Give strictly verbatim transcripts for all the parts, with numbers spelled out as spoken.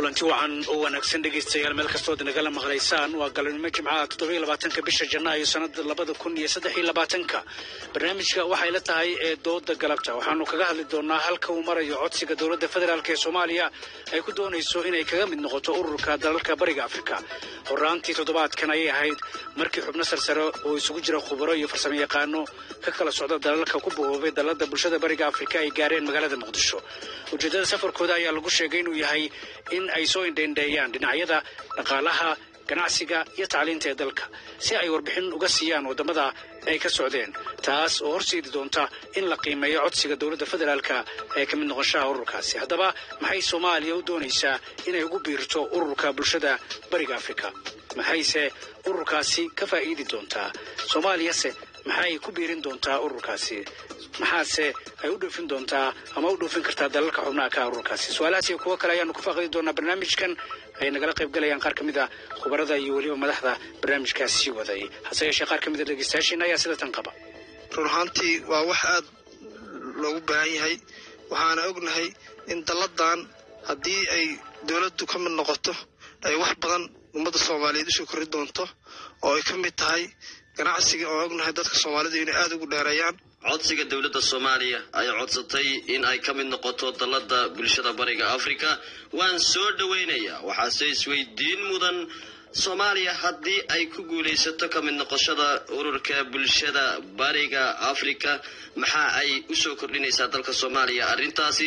kulanti wacan oo wanaagsan dhageystayaal meel kastoo nagala maqlaysaan waa galabnimo jimcaha toddoba iyo labaatanka bisha Janaayo sanadda labada kun iyo saddex iyo labaatanka barnaamijka waxay la tahay ee dooda galabta waxaanu kaga hadli doonaa halka uu marayo codsiga dawladda federaalka ee Soomaaliya ay ku doonayso inay kaga mid noqoto ururka dalalka bariga Afrika horaantii toddobaadkan ay ahayd markii xubno sarsare oo isugu jira khubaro iyo farsamo yaqaano ka kala socda dalalka ku boobay dalada bulshada bariga Afrika ay gaareen magaalada Muqdisho ujeedada safarkooda ayaa lagu sheegay inuu yahay in ay soo indheeyaan dhinacyada dhaqaalaha ganacsiga iyo tacliinta ee dalka si ay warbixin uga siiyaan wadamada ay ka socdeen taas oo horseedi doonta in la qiimeeyo codsiga dawladda federaalka ee ka mid noqoshada ururkaasi haddaba maxay Soomaaliya u doonaysaa inay ugu biirto ururka bulshada bariga Afrika maxayse ururkaasi ka faa'iidi doontaa Soomaaliya se maxay ku biirin doontaa ururkaasi maxaase ay u dhoofin doontaa ama u dhoofin kartaa dalalka xubnaha ka ururkaasi su'aalahaas iyo kuwa kale ayaanu ku faaqidi doonaa barnaamijkan ay nagala qayb galayaan qaar kamid ah khubarada iyo waliba madaxda barnaamijkaasi waday hase yeeshee qaar kamid ah dhageystayaashiina ayaa sida tan qaba run ahaantii waa wax aad loogu baahan yahay waxaana ognahay in daladan haddii ay dawladdu ka mid noqoto ay wax badan ummadda Soomaaliyeed u soo kori doonto oo ay ka mid tahay ganacsiga oo ognahay dadka Soomaalida inay aad ugu dheereeyaan codsiga dawladda Soomaaliya ay codsatay in ay ka mid noqoto dalada bulshada bariga Afrika waan soo dhaweynayaa waxa isweydiin mudan Soomaaliya haddii ay ku guuleysato ka mid noqoshada ururka bulshada bariga Afrika maxaa ay u soo kordhinaysaa dalka Soomaaliya arrintaasi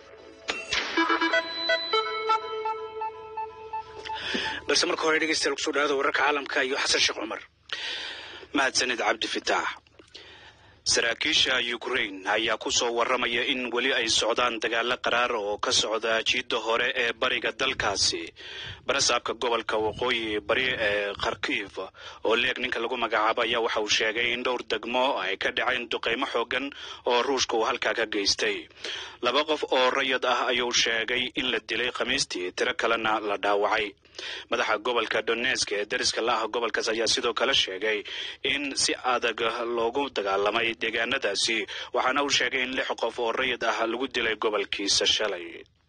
balse marka hore dhageystayaal ku soo dhawaada wararka caalamka iyo Xasan Sheekh Cumar mahadsanid Cabdi Fataax saraakiisha Ukraine ayaa ku soo waramaya in wali ay socdaan dagaal qaraar oo ka socda jiidda hore ee bariga dalkaasi barasaabka gobolka waqooyi bari ee Kharkiv oo leeg ninka lagu magacaabo ayaa waxa uu sheegay in dhowr degmo ay ka dhaceen duqeymo xooggan oo Ruushka uu halka ka geystay laba qof oo rayid ah ayuu sheegay in la dilay Khamiistii tiro kalena la dhaawacay madaxa gobolka Donetsk ee dariska la ah gobolkaas ayaa sidoo kale sheegay in si adag loogu dagaalamay deegaanadaasi waxaana uu sheegay in lix qof oo rayid ah lagu dilay gobolkiisa shalay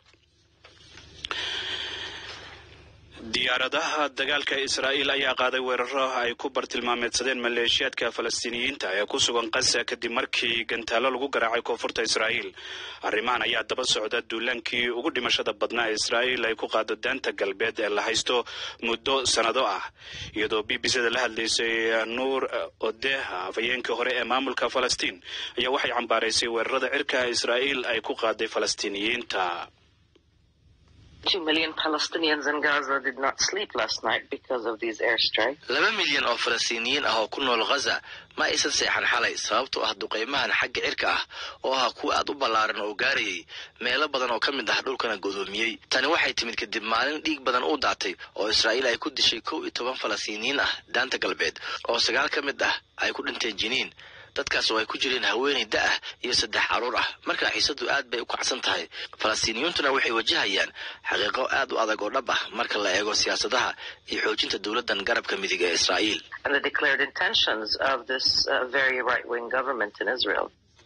diyaaradaha dagaalka Israa'iil ayaa qaaday weeraro ay ku bartilmaameedsadeen maleeshiyadka Falastiiniyiinta ee ku sugan Gaza kadib markii gantaalo lagu garaacay koonfurta Israa'iil arrimahan ayaa daba socda duulaankii ugu dhimashada badnaa Israa'iil ay ku qaado daanta galbeed ee la haysto muddo sanado ah iyadoo B B C da la hadlaysay Nuur Odeha afayeenkii hore ee maamulka Falastiin ayaa waxay cambaaraysay weerarada cirka Israa'iil ay ku qaaday Falastiiniyiinta Two million Palestinians in Gaza did not sleep last night because of these airstrikes. Laba milyan oo Falastiiniyiin ah oo ku nool Gaza ma aysan seexan xalay sababtoo ah duqeymahan xagga cirka ah oo ah kuwa aad u ballaaran oo gaarayay meelo badan oo ka mid ah dhulkana godoomiyay tani waxay timid kadib maalin dhiig badan u daatay oo Israa'iil ay ku dishay kow iyo toban Falastiiniyiin ah daanta galbeed oo sagaal ka mid ah ay ku dhinteen jiniin dadkaas oo ay ku jireen haweeney da ah iyo saddex caruur ah marka xiisadu aad bay u kacsan tahay Falastiiniyiintuna waxay wajahayaan xaqiiqo aad u adag oo dhab ah marka la eego siyaasadaha iyo xoojinta dawladdan garabka midig ee Israa'iil and the declared intentions of this uh, very right-wing government in Israel.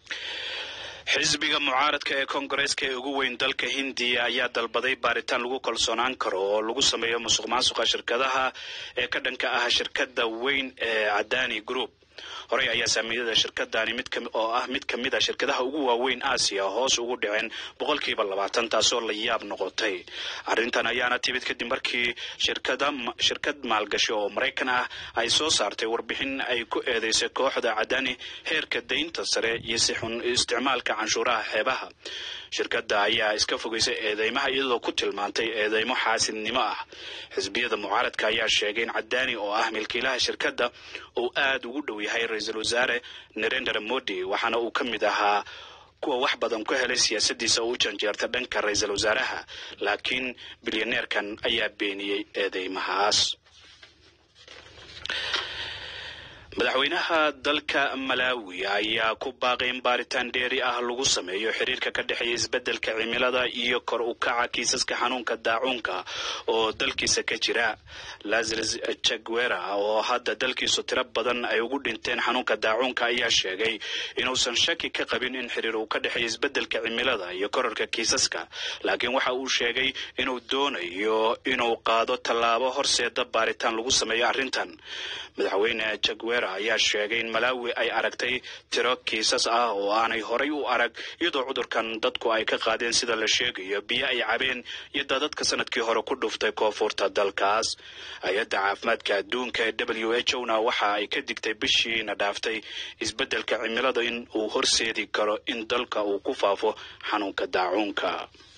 xisbiga mucaaradka ee Koongareeska ee ugu weyn dalka Hindiya ayaa dalbaday baaritaan lagu kalsoonaan karo oo lagu sameeyo musuqmaasuqa shirkadaha ee ka dhanka ah shirkadda weyn ee Adani Group horey ayaa saamiyada shirkadani mid kamid oo ah mid kamid ah shirkadaha ugu waaweyn Aasiya hoos ugu dhiceen boqolkiiba labaatan taasoo la yaab noqotay arrintan ayaana timid kadib markii shirkada shirkad maalgashi oo Mareykan ah ay soo saartay warbixin ay ku eedeysay kooxda Adani heerka deynta sare iyo si xun isticmaalka canshuuraha xeebaha shirkadda ayaa iska fogeysay eedeymaha iyadoo ku tilmaantay eedeymo xaasidnimo ah xisbiyada mucaaradka ayaa sheegay in Adani oo ah milkiilaha shirkadda uu aad ugu dhow yahay ra'iisul wasaare Narendra Modi waxaana uu ka mid ahaa kuwa wax badan ku helay siyaasaddiisa oo u janjeerta dhanka ra'iisul wasaaraha laakiin bilyaneerkan ayaa beeniyay eedeymahaas madaxweynaha dalka Malawi ayaa ku baaqay in baaritaan dheeri ah lagu sameeyo xiriirka ka dhexeeya isbeddelka cimilada iyo kor u kaca kiisaska xanuunka daacuunka oo dalkiisa ka jira. Lazarus Chakwera oo hadda dalkiisu tiro badan ay ugu dhinteen xanuunka daacuunka ayaa sheegay inuusan shaki ka qabin in xiriir uu ka dhexeeya isbeddelka cimilada iyo kororka kiisaska, laakiin waxa uu sheegay inuu doonayo inuu qaado tallaabo horseeda baaritaan lagu sameeyo arrintan. madaxweyne Chakwera ayaa sheegay in Malawi ay aragtay tiro kiisas ah oo aanay horay u arag iyadoo cudurkan dadku ay ka qaadeen sida la sheegayo biyo ay cabeen iyo dadka sanadkii hore ku dhuftay koonfurta dalkaas. hay'adda caafimaadka adduunka ee W H O na waxa ay ka digtay bishiina dhaaftay isbeddelka cimilada in uu horseedi karo in dalka uu ku faafo xanuunka daacuunka.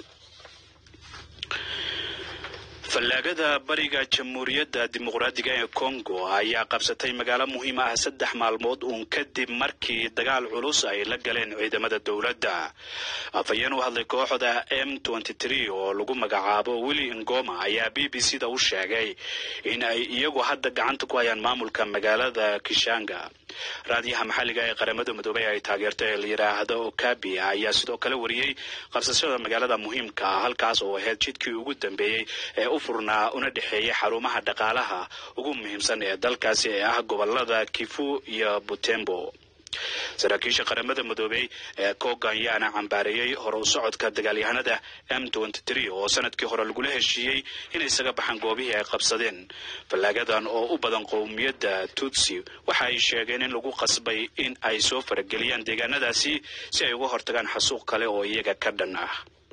fallaagada bariga jamhuuriyadda dimuqraadiga ee Congo ayaa qabsatay magaalo muhiim ah saddex maalmood uun kadib markii dagaal culus ay la galeen ciidamada dowladda. afayeen u hadlay kooxda M twenty-three oo lagu magacaabo Willy Ngoma ayaa B B C da u sheegay in ay iyagu hadda gacanta ku hayaan maamulka magaalada Kishanga. raadiyaha maxalliga ee qaramada midoobay ay taageertay la yiraahdo Okapi ayaa sidoo kale wariyay qabsashada magaalada muhiimka ah halkaas oo ahayd jidkii ugu dambeeyay ee u furnaa una dhexeeyay xarumaha dhaqaalaha ugu muhiimsan ee dalkaasi ee ah gobolada Kivu iyo Butembo. saraakiisha qaramada midoobay ee Koganyana cambaarayay hore u socodka dagaalyahanada M twenty-three oo sanadkii hore lagu heshiiyay inay isaga baxaan goobihii ay qabsadeen. fallaagadan oo u badan qowmiyadda Tutsi waxa ay sheegeen in lagu qasbay in ay soo farageliyaan deegaanadaasi si ay uga hortagaan xasuuq kale oo iyaga ka dhan ah.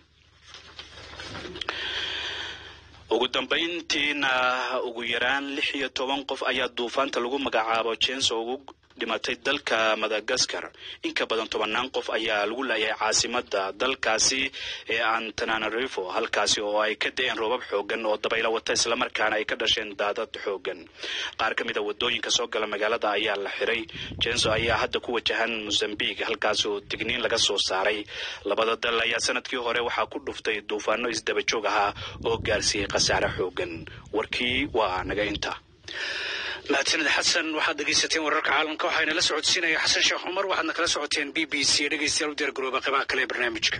ugu dambeyntiina ugu yaraan lix iyo toban qof ayaa duufaanta lagu magacaabo Chenso ugu dhimatay dalka Madagascar. in ka badan tobanaan qof ayaa lagu laayay caasimada dalkaasi ee Antananarivo halkaasi oo ay ka da'een roobab xoogan oo dabaylo wata isla markaana ay ka dhasheen daadad xoogan. qaar ka mid ah wadooyinka soo gala magaalada ayaa la xiray. Chenso ayaa hadda ku wajahan Mozambique halkaas oo digniin laga soo saaray. labada dal ayaa sanadkii hore waxaa ku dhuftay duufaano isdaba joog ah oo gaarsiiyay khasaare xoogan. warkii waa naga inta. mahadsanid xasan. waxaad dhegaysateen wararka caalamka waxayna la socodsiinaya xasan sheekh cumar. waxaadna kala socoteen B B C dhegaystayaal u diyaargarooba qaybaha kale ee barnaamijka.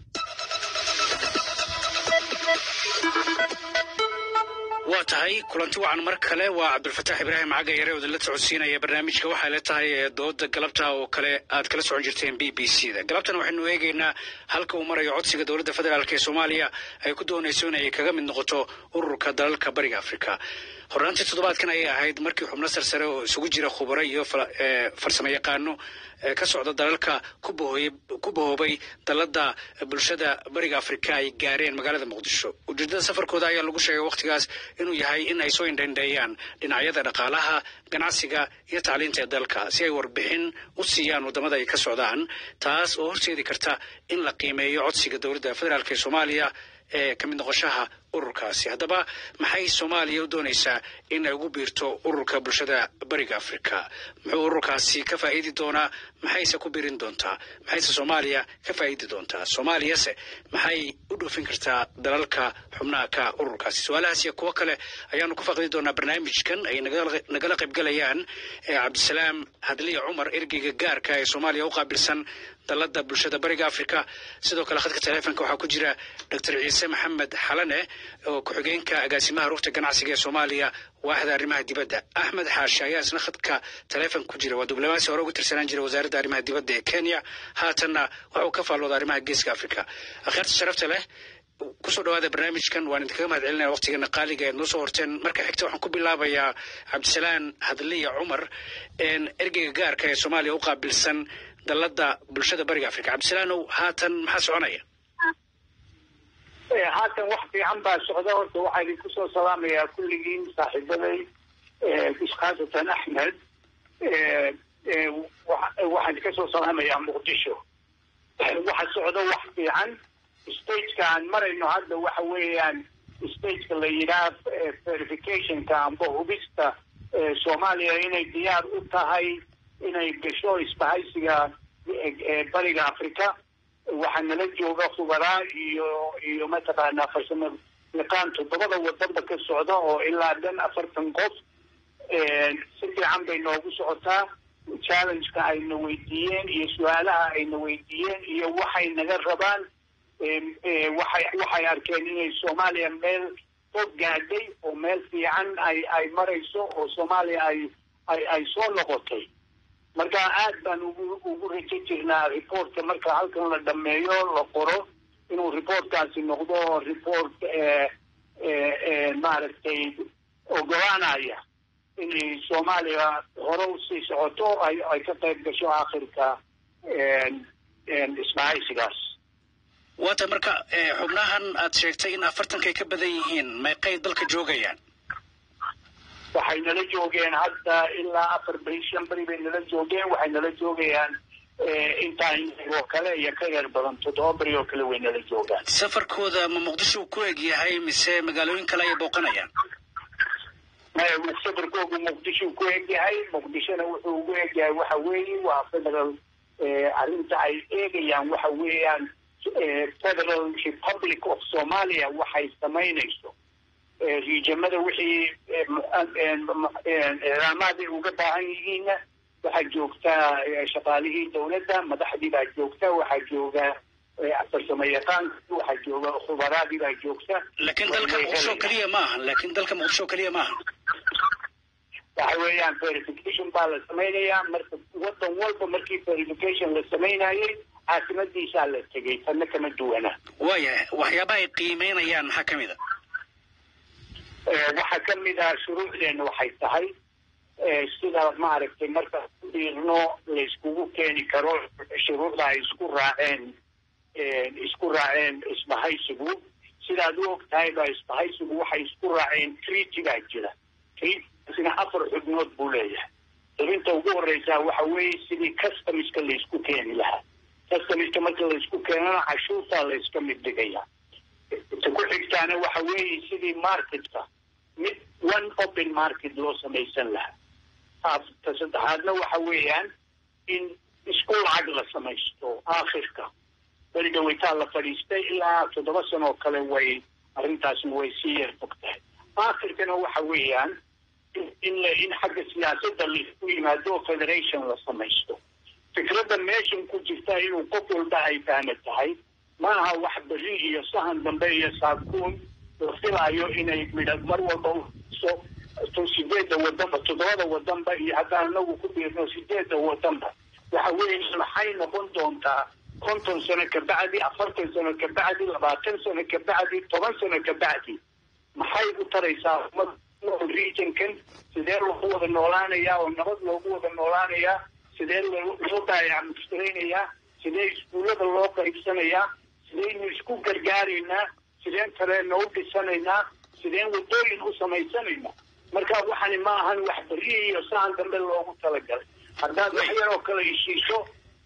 waa tahay kulanti wacan mar kale. waa cabdulfataax ibraahim caga yare oo la socodsiinaya barnaamijka. waxay la tahay dooda galabta oo kale aad kala socon jirteen B B C da. galabtan waxaynu eegaynaa halka uu marayo codsiga dowladda federaalk ee Soomaaliya ay ku doonayso inay kaga mid noqoto ururka dalalka bariga Afrika. horraantii toddobaadkan ayay ahayd markii xubno sarsare oo isugu jira khubaro iyo farsamo yaqaano ka socda dalalka ku bahoobay dalada bulshada bariga Afrika ay gaareen magaalada Muqdisho. ujeedada safarkooda ayaa lagu sheegay waqtigaas inuu yahay in ay soo indhaynayaan dhinacyada dhaqaalaha, ganacsiga iyo tacliinta ee dalka si ay warbixin u siiyaan wadamada ay ka socdaan, taas oo horseedi karta in la qiimeeyo codsiga dowladda federaalk ee Soomaaliya ee ka mid noqoshaha ururkaasi. haddaba maxay Soomaaliya u doonaysaa in ay ugu biirto ururka bulshada bariga Afrika? muxuu ururkaasi ka faa'iidi doonaa? maxayse ku biirin doontaa? maxayse Soomaaliya ka faa'iidi doontaa? Soomaaliyase maxay u dhoofin kartaa dalalka xubnaha ka ururkaasi? su'aalahaas iyo kuwo kale ayaanu ku faqdi doonaa barnaamijkan ay nagala qaybgalayaan Cabdisalaam Hadliya Cumar ergeyga gaarka ee Soomaaliya u qaabilsan dalada bulshada bariga Afrika. sidoo kale khadka telefoonka waxaa ku jira Doctor Ciise Maxamed Xalane oo ku xigeenka agaasimaha rugta ganacsiga ee Soomaaliya waaxda arrimaha dibadda. Axmed Xaashi ayaa isna khadka telefoonka ku jira. waa diblomaasi hore ugu tirsanaan jiray wasaaradda arrimaha dibadda ee Kenya, haatanna waxa uu ka faallooday arrimaha geeska Afrika. akhirta sharafta leh kusoo dhawaada barnaamijkan. waan idinkaga mahad celinaya waqtigeena qaaliga ee noo soo horteen. marka xigta waxaan ku bilaabayaa Cabdisalaam Hadliya Cumar ergeyga gaarka ee Soomaaliya u qaabilsan dalada bulshada bariga Afrika. Cabdisalaanow, haatan maxaa soconaya? haatan wax fiican baa socda. horta waxaa idinku soo salaamayaa kulligiin saaxiibaday khaasatan Axmed. waxaan idinka soo salaamayaa Muqdisho. waxa socda wax fiican. stageka aan marayno hadda waxa weeyaan stageka la yidhaah verificationka amba hubista Soomaaliya inay diyaar u tahay inay gasho isbahaysiga bariga Afrika. waxaa nala jooga khubaraa iyo iyo mataqaanaa farsamo yaqaan toddobada wadanba ka socda oo ilaa dhan afartan qof. si fiican bay noogu socotaa challenge-ka ayna weydiiyeen iyo su-aalaha ayna weydiiyeen iyo waxay naga rabaan waxay waxay arkeen inay soomaaliya meel fog gaadhay oo meel fiican ay ay marayso oo soomaaliya ay ay ay soo noqotay marka aad baan ugu ugu rajo jirnaa reportka marka halkan la dhameeyo la qoro inuu reportkaasi noqdo report maaragtay ogolaanaya inay soomaaliya hore usii socoto ay ay ka qayb gasho aakhirka isbahaysigaas waata marka xubnahan aad sheegtay in afartankay ka badan yihiin meeqay dalka joogayaan waxay nala joogeen hadda ilaa afar beri shan beri bay nala joogeen waxay nala joogayaan intaan oo kale iyo ka yar badan toddoba beri oo kale way nala joogaan safarkooda ma muqdisho ku eg yahay mise magaalooyin kale ay booqanayaan safarkoodu muqdisho ku eg yahay muqdishona wuxuu ugu eg yahay waxa weeye waa federal arrinta ay eegayaan waxa weeyaan federal republic of somalia waxay samaynayso riijamada wixii eeraamaad ay uga baahan yihiinna waxaa joogtaa shaqaalihii dawladda madaxdii baa joogta waxaa jooga farsamo yaqaanki waxaa jooga khubaraadii baa joogta laakiin dalka muqdisho keliya maaha laakiin dalka muqdisho keliya maaha waxa weeyaan verification baa la samaynayaa marka wadan walba markii verification la samaynayay caasimadiisaa la tegay tanna kama duwana waayahay waxyaabaha ay qiimeynayaan maxaa kamid a waxaa kamid ah shuruucdeena waxay tahay sida maaragtay marka fiirno layskugu keeni karo shuruucda ay isku raaceen isku raaceen isbahaysigu sidaad u og tahay baa isbahaysigu waxay isku raaceen treaty baa jira treatyna afar xubnood buu leeyahay xubinta ugu horeysaa waxa weeye sidii customiska laysku keeni lahaa customiska marka laysku keenana cashuurtaa layska mid dhigaya ta ku xigtaana waxa weeye sidii marketka mid one open market loo samaysan lahaa ta saddexaadna waxa weeyaan in isku lacag la samaysto aakhirka beri dhaweytaa la fadhiistay ilaa toddoba sano oo kale way arrintaasi way sii yar fog tahay aakhirkana waxa weeyaan in in xagga siyaasadda laisku yimaado federation la samaysto fikradda meeshan ku jirta inuu qof walba ay fahma tahay maaha wax beri iyo sahan dambe iyo saakuun la filaayo inay midha mar walba uso sideedda wadanba toddobada wadanba iyo haddaan anagu ku biirno sideedda wadanba waxa weeye maxay noqon doontaa konton sano kabacdi afartan sano kabacdi labaatan sano kabacdi toban sano kabacdi maxay u taraysaa regionkan sidee loogu wada noolaanayaa oo nabad loogu wada noolaanayaa sidee loo daayacmushtaraynayaa sidee iskuullada loo qaybsanayaa sideynu isku gargaaraynaa sideen kaleena u dhisanaynaa sideen wadooyin u samaysanaynaa marka waxani ma ahan wax beri iyo sahan dambe loogu talagalay haddaad wax yar oo kale heshiisho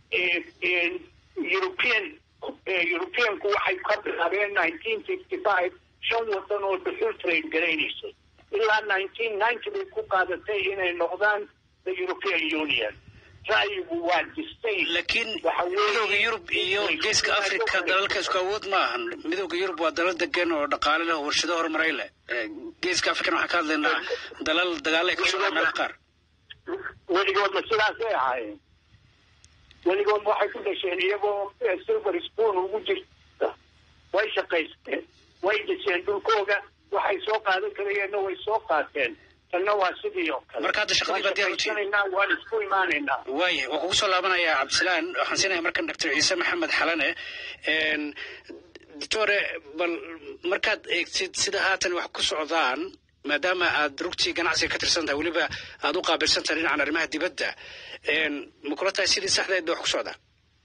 european europeanku waxay ka bilaabeen nineteen fifty five shan wadan oo dhuxul trade garaynaysay ilaa nineteen ninety bay ku qaadatay inay noqdaan the European Union ra'yigu waa distinct laakiin midowga yurub iyo geeska africa dalalka isku awood ma ahan midowga yurub waa dalal degan oo dhaqaale leh warshado horumaray leh geeska africa waxaan ka hadlaynaa dalal dagaal ay ka socdaan meelaha qaar weligoodna sidaasay ahaayeen weligood waxay ku dhasheen iyagoo silver spoon ugu jirta way shaqaysteen way dhiseen dhulkooga waxay soo qaadan karayeenna way soo qaateen tanna waa sidii oo kale marka hadda shaqadii baa diyaar u tihiin waan isku imaanaynaa waaya waan kugu soo laabanayaa cabdisalaan waxaan siinayaa markan doctor ciise maxamed xalane doctore bal markaad eegtid sida haatan wax ku socdaan maadaama aad rugtii ganacsiga ka tirsan tahay weliba aad u qaabilsan tahay dhinacan arrimaha dibadda ma kula tahay sidii saxdeed ba wax ku socdaan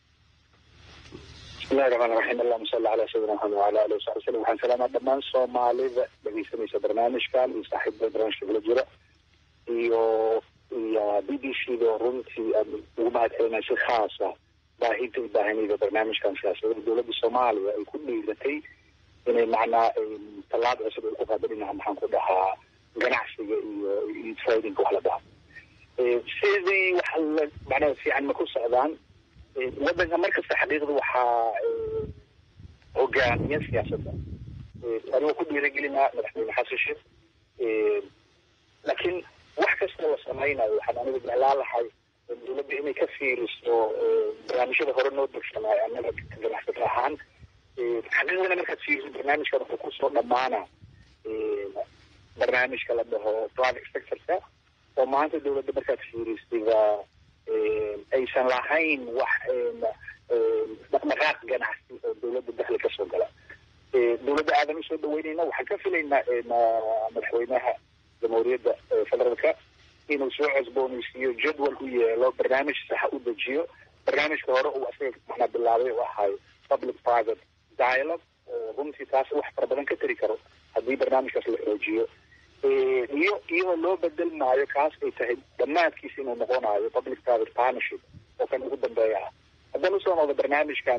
بسم الله الرحمن الرحيم اللهم صل على سيدنا محمد وعلى اله وصحبه وسلم waxaan salaamaad dhammaan soomaalida dhegeysanaysa barnaamijkan iyo saaxiibada barnaamijka kula jira iyo iyo b b c da runtii aan ugu mahadcelinay si khaas ah baahinta baahinida barnaamijkan siyaasadda dowladda Soomaaliya ay ku dhiiratay inay macnaa talaab cusub ay ku qaadinayaan maxaan ku dhahaa ganacsiga iyo trading wax la dhaho sidii wax la macnaa fiican ma ku socdaan waddanka markasta xaqiiqda waxaa hogaamiya siyaasadda anigoo ku dhiiragelinaa madaxweyne xasan sheekh laakiin wax kastoo la samaynayo waxaan aniga jeclaan lahay dowladda inay ka fiiriso barnaamijyada hore noo degsanaayo annaga ganacsato ahaan xaqiiqdana markaad fiiriso barnaamijkan wuxuu kusoo dhammaana barnaamijka la dhaho private sectorka oo maanta dowladda markaad fiirisiba aysan lahayn wax dhaqdhaqaaq ganacsi oo dowladda dakhli ka soo gala dowladda aadan usoo dhaweynayna waxaan ka filaynaa madaxweynaha jamhuuriyadda federaalka inuu soo cosboonaysiiyo jadwal u yeelo barnaamij saxa u dejiyo barnaamijka hore uu asaga macnaa bilaabay u ahay public private dialogue oo runtii taas wax fara badan ka tari karo haddii barnaamijkaas la xoojiyo iyo iyadoo loo bedelmaayo kaas ay tahay dhammaadkiisa inuu noqonayo public private partnership oo kan ugu dambeeya ah haddana usoo noqdo barnaamijkan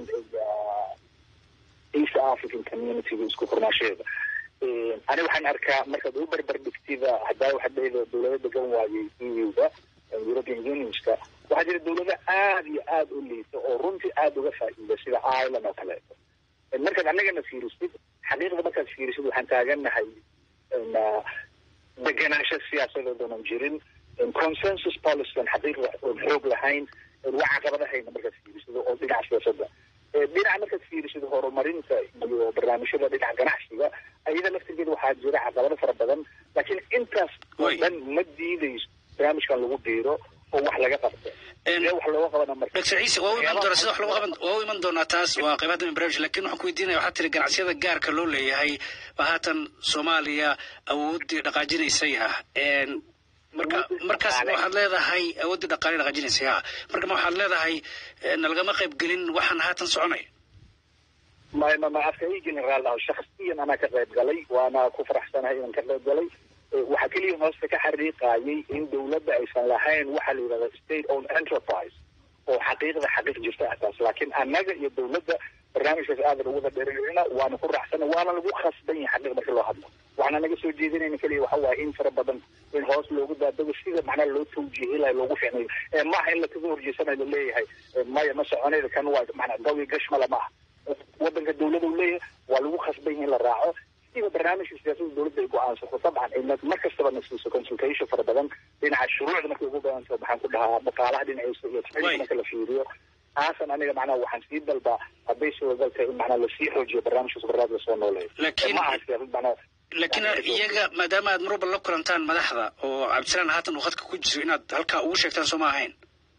east african community isku furnaasheeda ani waxaan arkaa markaad u barbar dhigtida haddaa waxaad dhahayda dowlado degan waayey e u-da european unionska waxaa jira dowlado aada iyo aada u liita oo runtii aada uga faa'iida sida ireland oo kaleeto markaad annagana fiirisid xaqiiqda markaad fiirisid waxaan taagannahay degenaansho siyaasadeed oonan jirin consensus policy xaqiiqda oon xoog lahayn wax caqabadahayna markaad fiirisid oo dhinaca siyaasadda dhinaca markaad fiirisid horumarinta iyo barnaamijyada dhinaca ganacsiga ayada laftirkeeda waxaa jira caqabado fara badan laakiin intaas oo dhan ma diidayso barnaamijkan lagu biiro oo wax laga qabto wax looga qabana marka doctor ciise waa u iman doonaa sida wax looga qaban waa u iman doonaa taas waa qaybaha dambe barnaamij laakiin waxaan ku weydiinaya waxaa tiri ganacsiyada gaarka loo leeyahay baa haatan soomaaliya awooddii dhaqaajinaysay ah marka markaas waxaad leedahay awooddii dhaqaale dhaqaajinaysay ah marka ma waxaad leedahay nalagama qayb gelin waxaan haatan soconay ma ma ma afka ii generaal ah shakhsiyan anaa ka qayb galay waana ku faraxsanahay inaan ka qayb galay waxaa keliya hoosta ka xariiqayay in dowladda aysan lahayn waxaa la yidhahda state owned enterprise oo xaqiiqda xaqiiq jirta ahtaas laakiin annaga iyo dowladda barnaamijkaas aadan ugu dhadheerinayna waana ku raaxsana waana lagu khasban yahay xaqiiq marka loo hadlo waxaana naga soo jeedinayna keliya waxa waaye in fara badan in hoos loogu daadago sida macnaha loo tawjiihilayo loogu ficnayo maaha in lakaga horjeesanayo laleeyahay maya ma soconayda kan waa macnaa gawi gashmala maaha waddanka dowladda uu leeyahay waa lagu khasban yahay in la raaco siba barnaamijka siyaasadda dowladda ay go-aansato dabcan mar kastaba na siiso consultation fara badan dhinaca shuruucda markay ugu badanto maxaan ku dhahaa dhaqaalaha dhinaciisa iyo tacliinta marka la fiiriyo taasan aniga macnaha waxaan sii dalbaa hadday suuragal tahay in macnaha lasii xoojiyo barnaamijka sabarraad lasoo nooleeyo ma aha siyaasad macnaha laakiin iyaga maadaama aad marwalba la kulantaan madaxda oo cabdisalaan haatan uu khadka ku jiro inaad halkaa ugu sheegtaan soo ma ahayn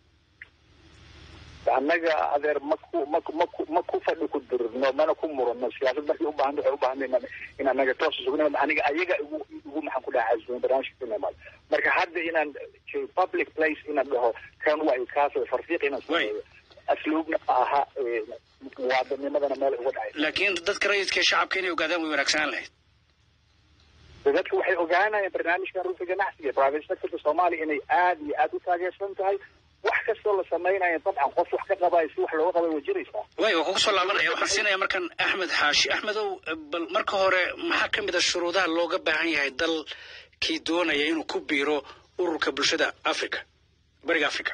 annaga adeer maku maku maku ma ku fadhi ku dirno mana ku murano siyaasad markii ubaahan waxay u baahan in annaga toos isugu aniga ayaga igu igu maxaan ku dhaha casuumin barnaamijka sinemaad marka hadda inaan public place inaan dhaho kan waa kaas farfiiq inaan sameeyo asluubna ma aha waadanimadana meel uga dhacay laakiin dadka rayidka shacabka inay ogaadaan way wanaagsanaan lahayd dadka waxay ogaanayaan barnaamijkan runta ganacsiga private sectorka soomaaliya inay aada iyo aada u taageersan tahay wax kastoo la samaynayo dabcan qof wax ka qabayo si wax looga qabay way jiraysaa way waa kugu soo laabanaya waxaan siinaya markan axmed xaashi axmedow bal marka hore maxaa ka mid a shuruudaha looga baahan yahay dalkii doonaya inuu ku biiro ururka bulshada africa bariga africa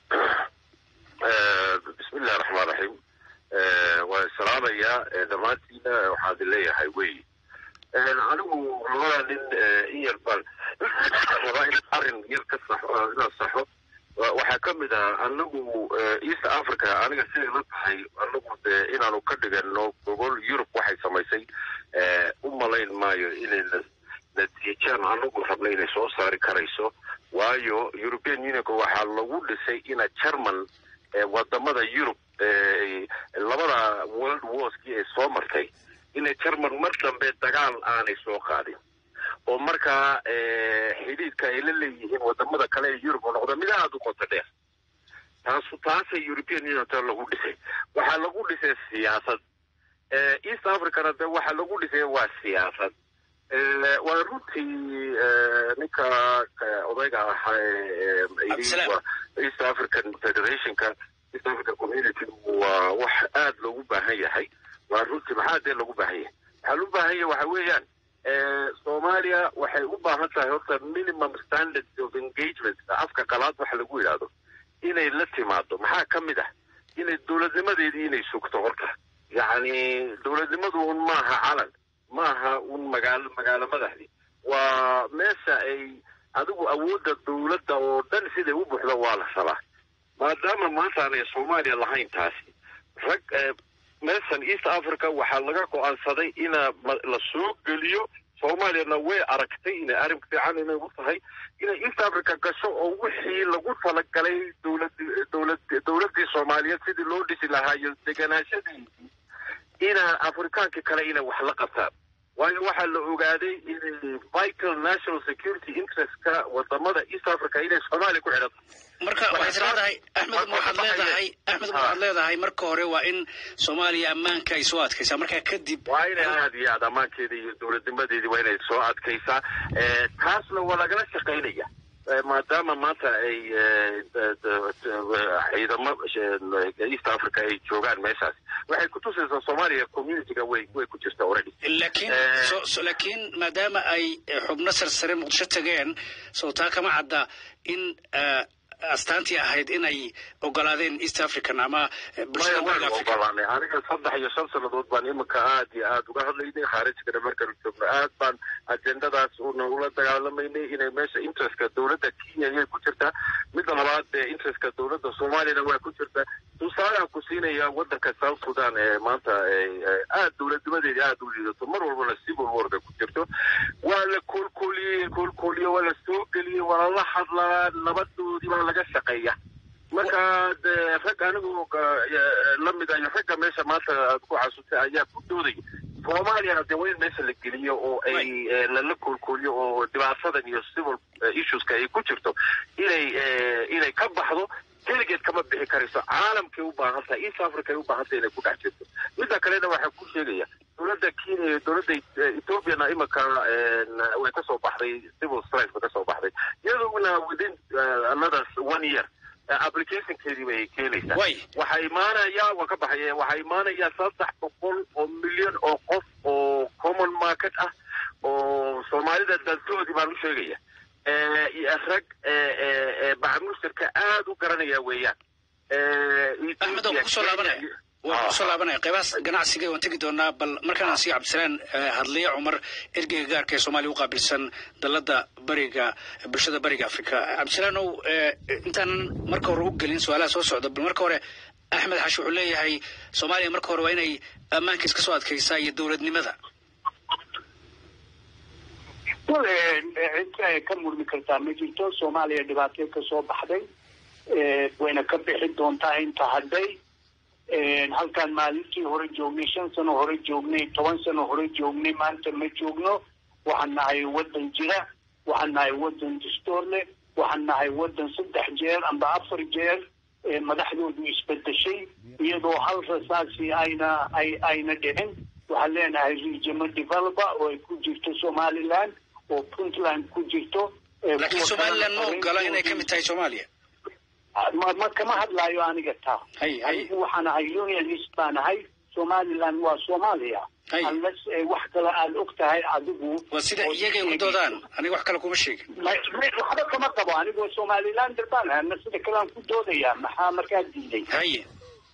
bismillahi raxmaan raxiim waan salaamayaa dhammaantiina waxaad leeyahay wey anigu labada nin in yar baan rabaa in arrin yar ka saxo inaan saxo waxaa ka mid ah anagu east africa aniga siday la tahay anagu dee inaanu ka dhigano gogol yurub waxay samaysay u malayn maayo inay natiijaan anagu rabna inay soo saari karayso waayo european unionka waxaa lagu dhisay ina german wadamada yurub labada world warskii ay soo martay ina german mar dambe dagaal aanay soo qaadin oo markaa xidhiidka ay la leeyihiin wadamada kale ee yurub oo noqda mid aada u qoto dheer taasu taasay european unionta lagu dhisay waxaa lagu dhisay siyaasad east africana de waxaa lagu dhisay waa siyaasad waa runtii ninka odayga ahaa east african federationka east african community waa wax aada loogu baahan yahay waa runtii maxaa dee lagu baahan yahay waxaa loo baahan yahay waxa weeyaan soomaaliya waxay u baahan tahay horta minimum standards of engagement afka qalaad waxa lagu yidhaahdo inay la timaado maxaa ka mid ah inay dowladnimadeedii inay sugto horta yacni dowladnimadu un maaha calan maaha un magaalo magaalo madaxdii waa meesha ay adigu awoodda dowladda oo dhan siday u buuxdo waa la rabaa maadaama maanta aanay soomaaliya lahayn taasi rag meeshan east africa waxaa laga go-aansaday ina la soo geliyo soomaaliyana way aragtay inay arrin fiican inay u tahay inay east africa gasho oo wixii lagu talagalay dowlad dowlad dowladdii soomaaliyeed sidii loo dhisi lahaa iyo deganaashadii ina afrikaanka kale ina wax la qabtaan waayo waxaa la ogaaday in vital national security interest-ka wadamada east africa inay soomaaliya ku xidhan marka waxaad leedahay axmed waxaad leedahay axmed waxaad leedahay marka hore waa in soomaaliya ammaanka ay soo adkaysaa markaa kadib waa inay aad iyo aad ammaankeeda iyo dowladnimadeedii waa inay soo adkaysaa taasna waa lagala shaqaynaya maadaama maanta ay ciidamo east africa ay joogaan meeshaas waxay ku tusaysaa soomaaliya communityga way way ku jirta already laakiin laakiin maadaama ay xubno sarsare muqdisho tageen soo taa kama cadda in astaantii ahayd inay ogolaadeen east african ama bulshada bariga africa ogolaanay aniga saddex iyo shan sannadood baan iminka aad iyo aad uga hadlaynay khaarijkana markaan joogno aad baan ajendadaas una ula dagaalamaynay inay meesha interestka dowladda kenya ayay ku jirtaa midda labaad ee interestka dowladda soomaaliyana waa ku jirtaa tusaaleaan ku siinaya waddanka south sudan ee maanta aad dowladnimadeedii aad u liidato mar walbana civil warka ku jirto waa la koolkooliyey koolkooliyo waa la soo geliyey waa la hadlaa nabadoodii baa laga shaqeeya marka rag anigu lamid ah ragga meesha maanta aad ku xasuustay ayaa ku dooday soomaaliyana dee waa in meesha la geliyo oo ay lala koolkooliyo oo dhibaatadan iyo civil issueska ay ku jirto inay inay ka baxdo keligeed kama bixi karayso caalamkay u baahan tahay east africa ay u baahan tahay inay ku dhex jirto midda kalena waxaa ku sheegaya dowladda kenya iyo dowladda ethoopiana imanka way ka soo baxday civil strife bay ka soo baxday iyaduna within another one year applicationkeedii bay keenaysaa waxaa imaanaya waa ka baxaya waxaa imaanaya saddex boqol oo milyan oo qof oo common market ah oo soomaalida daltoodii baan u sheegaya rag bacmushirka aad u garanaya weeyaan axmed oo kusoo laabanaya waa kusoo laabanaya qaybahaas ganacsiga waan tegi doonaa bal markaan sii cabdisalaan hadliye cumar ergeyga gaarka ee soomaaliya u qaabilsan dalada bariga bulshada bariga afrika cabdisalaanow intaanan marka hore u gelin su-aalaha soo socda bal marka hore axmed xashi wuxuu leeyahay soomaaliya marka hore waa inay ammaankiis ka soo adkaysaa iyo dowladnimada cid ka murmi kartaa ma jirto soomaaliya dhibaatay ka soo baxday wayna ka bixi doontaa inta hadday halkaan maalintii hore joognay shan sano hore joognay toban sano hore joognay maanta ma joogno waxaan nahay waddan jira waxaan nahay waddan dastuur leh waxaan nahay waddan saddex jeer amba afar jeer madaxdoodu isbedeshay iyadoo hal rasaasi ayna ay ayna dhicin waxaan leenahay regional developer oo ay ku jirto somaliland oo puntland ku jirto laakiin somaliland ma ogola inay ka mid tahay soomaaliya ma ma kama hadlaayo aniga taa anigu waxaan ahay unionist baan ahay somaliland waa soomaaliya unless wax kale aad og tahay adigu waa sida iyagay ku doodaan aniga wax kale kuma sheegin waxba kama qabo anigoo somaliland baan ahay sida kale aan ku doodaya maxaa markaa diiday haye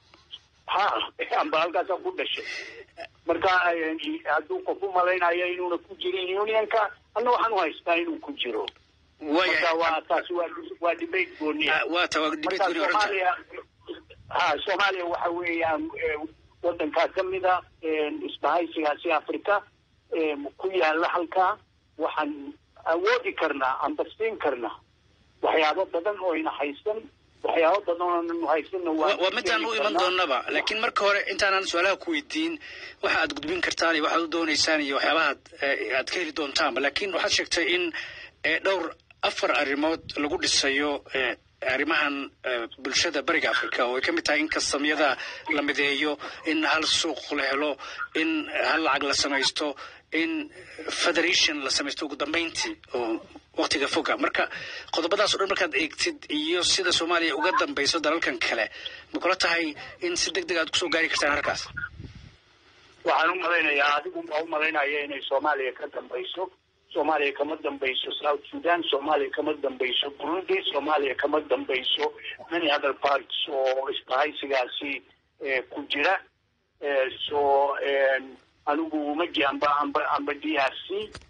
ha amba halkaasaan ku dhashay marka hadduu qof u malaynayo inuuna ku jirin unionka anna waxaan u haystaa inuu ku jiro waa taasi waa waa debate gooniya waa taa waa debate gooniya Soomaaliya ha Soomaaliya waxa weeyaan waddanka kamid ah isbahaysigaasi Afrika ku yaala halka waxaan awoodi karnaa amba siin karnaa waxyaabo badan oo ina haysan waxyaabo badan oo ina haysan waa midaan u iman doonaba laakiin marka hore intaanan su'aalaha ku weydiin waxa aad gudbin kartaan iyo waxaad u doonaysaan iyo waxyaabaha aad ka heli doontaan laakiin waxaad sheegtay in dhowr afar arrimood lagu dhisayo arrimahan bulshada bariga afrika oo ay ka mid tahay in kastamyada la mideeyo in hal suuq la helo in hal lacag la samaysto in federation la samaysto ugu dambeyntii oo waqtiga foga marka qodobadaas oo dhan markaad eegtid iyo sida soomaaliya uga dambayso dalalkan kale ma kula tahay in si degdeg aad kusoo gaari kartaan halkaas waxaan u malaynayaa adigu ma u malaynaya inay soomaaliya ka dambayso Soomaaliya kama dambayso South Sudan Soomaaliya kama dambayso Burundi Soomaaliya kama dambayso many other parts oo isbahaysigaasi ku jira so anigu ma jamba amba amba D R C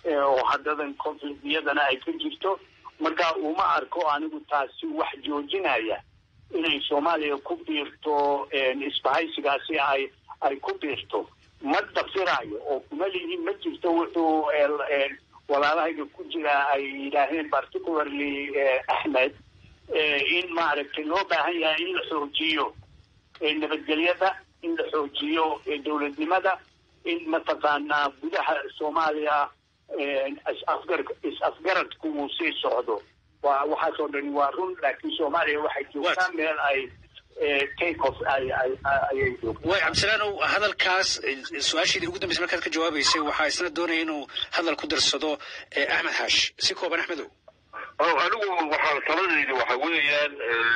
oo haddadan conflictyadana ay ka jirto marka uma arko anigu taasi wax joojinaya inay Soomaaliya ku biirto isbahaysigaasi ay ay ku biirto ma dafirayo oo kuma lihin ma jirto wuxuu walaalahayga ku jira ay yidhaaheen particularly Ahmed in maaragtay loo baahan yahay in la xoojiyo nabadgelyada in la xoojiyo dowladnimada in mataqaanaa gudaha Soomaaliya is afgaradku uu sii socdo waxaasoo dhan waa run laakiin Soomaaliya waxay joogtaa meel ay take off ay ay ay way Cabdisalaam hadalkaas su'aashii ugu dambeysay markaad ka jawaabaysay waxa isna doonayay inuu hadal ku darsado Ahmed Hash si kooban Ahmedow oo anigu waxaan taladeedii waxa weeyaan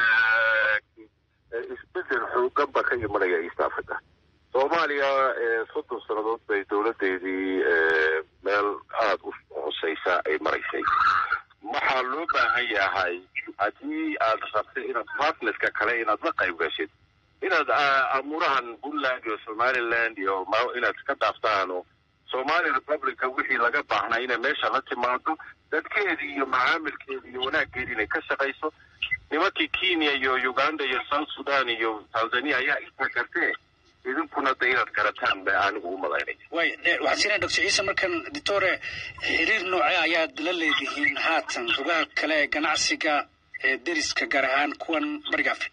isbedel xoogan ba ka imanaya East Africa Soomaaliya soddon sanadood bay dowladeedii meel aad u hooseysa ay maraysay maxaa loo baahan yahay haddii aad rabtay inaad partnerska kale inaad la qayb gashid inaad amurahan Puntland iyo Somaliland iyo inaad ka dhaaftaan oo Somali Republic wixii laga baahnaa inay meesha la timaado dadkeedii iyo macaamilkeedii iyo wanaaggeedii inay ka shaqayso nimankii Kenya iyo Uganda iyo South Sudan iyo Tanzania ayaa inta kartee idinkuna dayraad karataan ba anigu u malaynay way waxaan siinay Doctor Ciise markan Doctor xiriir noocee ayaad la leedihiin haatan rugaha kale ganacsiga ee deriska gaar ahaan kuwan bariga Afrika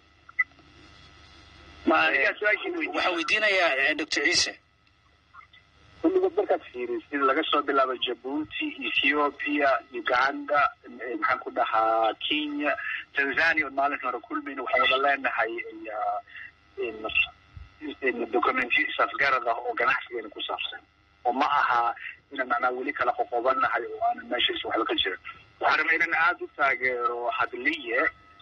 ma aniga su'aashii waxa weydiinayaa Doctor Ciise kulligood markaad fiirisid laga soo bilaabo Djibouti, Ethiopia, Uganda, maxaan ku dhahaa Kenya, Tanzania maalin hore kulmina waxaan wada leenahay in documenti safgarada oo ganacsigeena ku saabsan oo ma aha inaan macnaa weli kala qoqobanahay oo aan meeshaas wax ka jiro waxaan rabaa inaan aad u taageero hadliye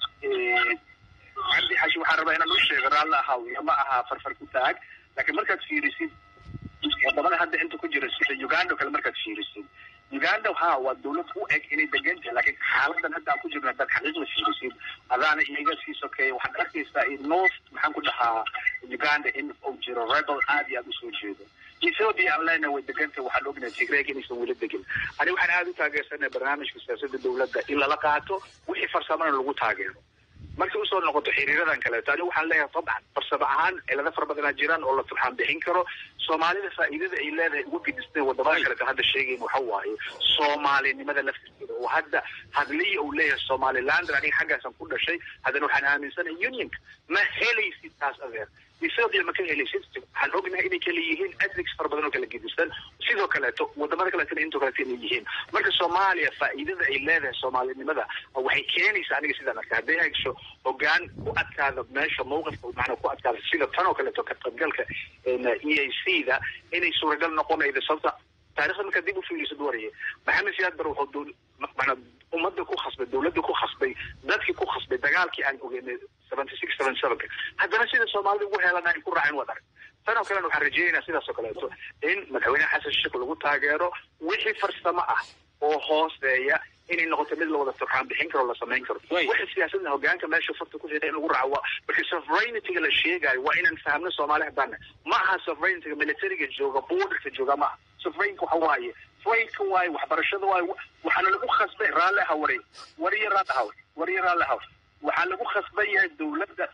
عندي حاجة وحربا هنا نوش غرالة هاوي ما أها فرفر كتاج لكن مركز فيرسين وطبعا هذا أنتو كجرس يوغندا وكل مركز فيرسين يوغندا وها والدولة هو إك إني دجنت لكن حالة هذا أكو جرنا ده حقيقة فيرسين هذا أنا إيجا في سوكي وحنركز في النوف محن كلها يوغندا إن أوجر ريبل عادي أبو سوجيده يسودي علينا ودجنت وحلوبنا تجري إني سوي للدجن أنا وحنا هذا تاجر سنة برنامج في سياسة الدولة ده إلا لقاته وحي فرصنا لو تاجره markii uu soo noqoto xiriiradan kale taani waxaan leeyahay dabcan farsamo ahaan ilaa far badan jiraan oo la turxaan bixin karo Soomaalida faa'iidada ay leedahay ugu gudistay wadamada kale ka hadda sheegay waxa waaye Soomaalinimada laftiisa oo hadda hadlii uu leeyahay Somaliland rani xaggaas ku dhashay hadana waxaan aaminsanahay union ma helaysid taas adeer isagoo ma ka helaysid waxaan ognahay inay kala yihiin ethics far badan oo kala gudistan sidoo kale to wadamada kale tan inta kale inay yihiin marka Soomaaliya faa'iidada ay leedahay Soomaalinimada waxay keenaysaa aniga sidaan arkaa deegaysho ogaan ku adkaada meesha mowqifka macna ku adkaada sida tan oo kale to ka qaybgalka E A C da inay suuragal noqonaydo sababta taariikhda marka dib u fiiriso dooriye maxamed siyaad bar wuxuu macna ummadda ku khasbay dawladda ku khasbay dadkii ku khasbay dagaalkii aan ogeynay seventy-six seventy-seven haddana sida Soomaalida ugu heelanay ku raacin wadar tan oo kale waxaan rajaynayaa sidaas oo kale in madaxweynaha Xasan Sheikh lagu taageero wixii farsamo ah oo hooseeya inay noqoto mid la wada turxaan bixin karo la sameyn karo wixii siyaasadda hoggaanka meesha furta ku jira in lagu raaco marka sovereignty la sheegay waa inaan fahamno Soomaaliya baan ma aha sovereignty military jooga border jooga ma sovereignty waxa waaye sovereignty waaye waxbarashada waaye waxaana lagu khasbay raale hawri wariye raale hawri wariye raale hawri waxaa lagu khasbay dawladda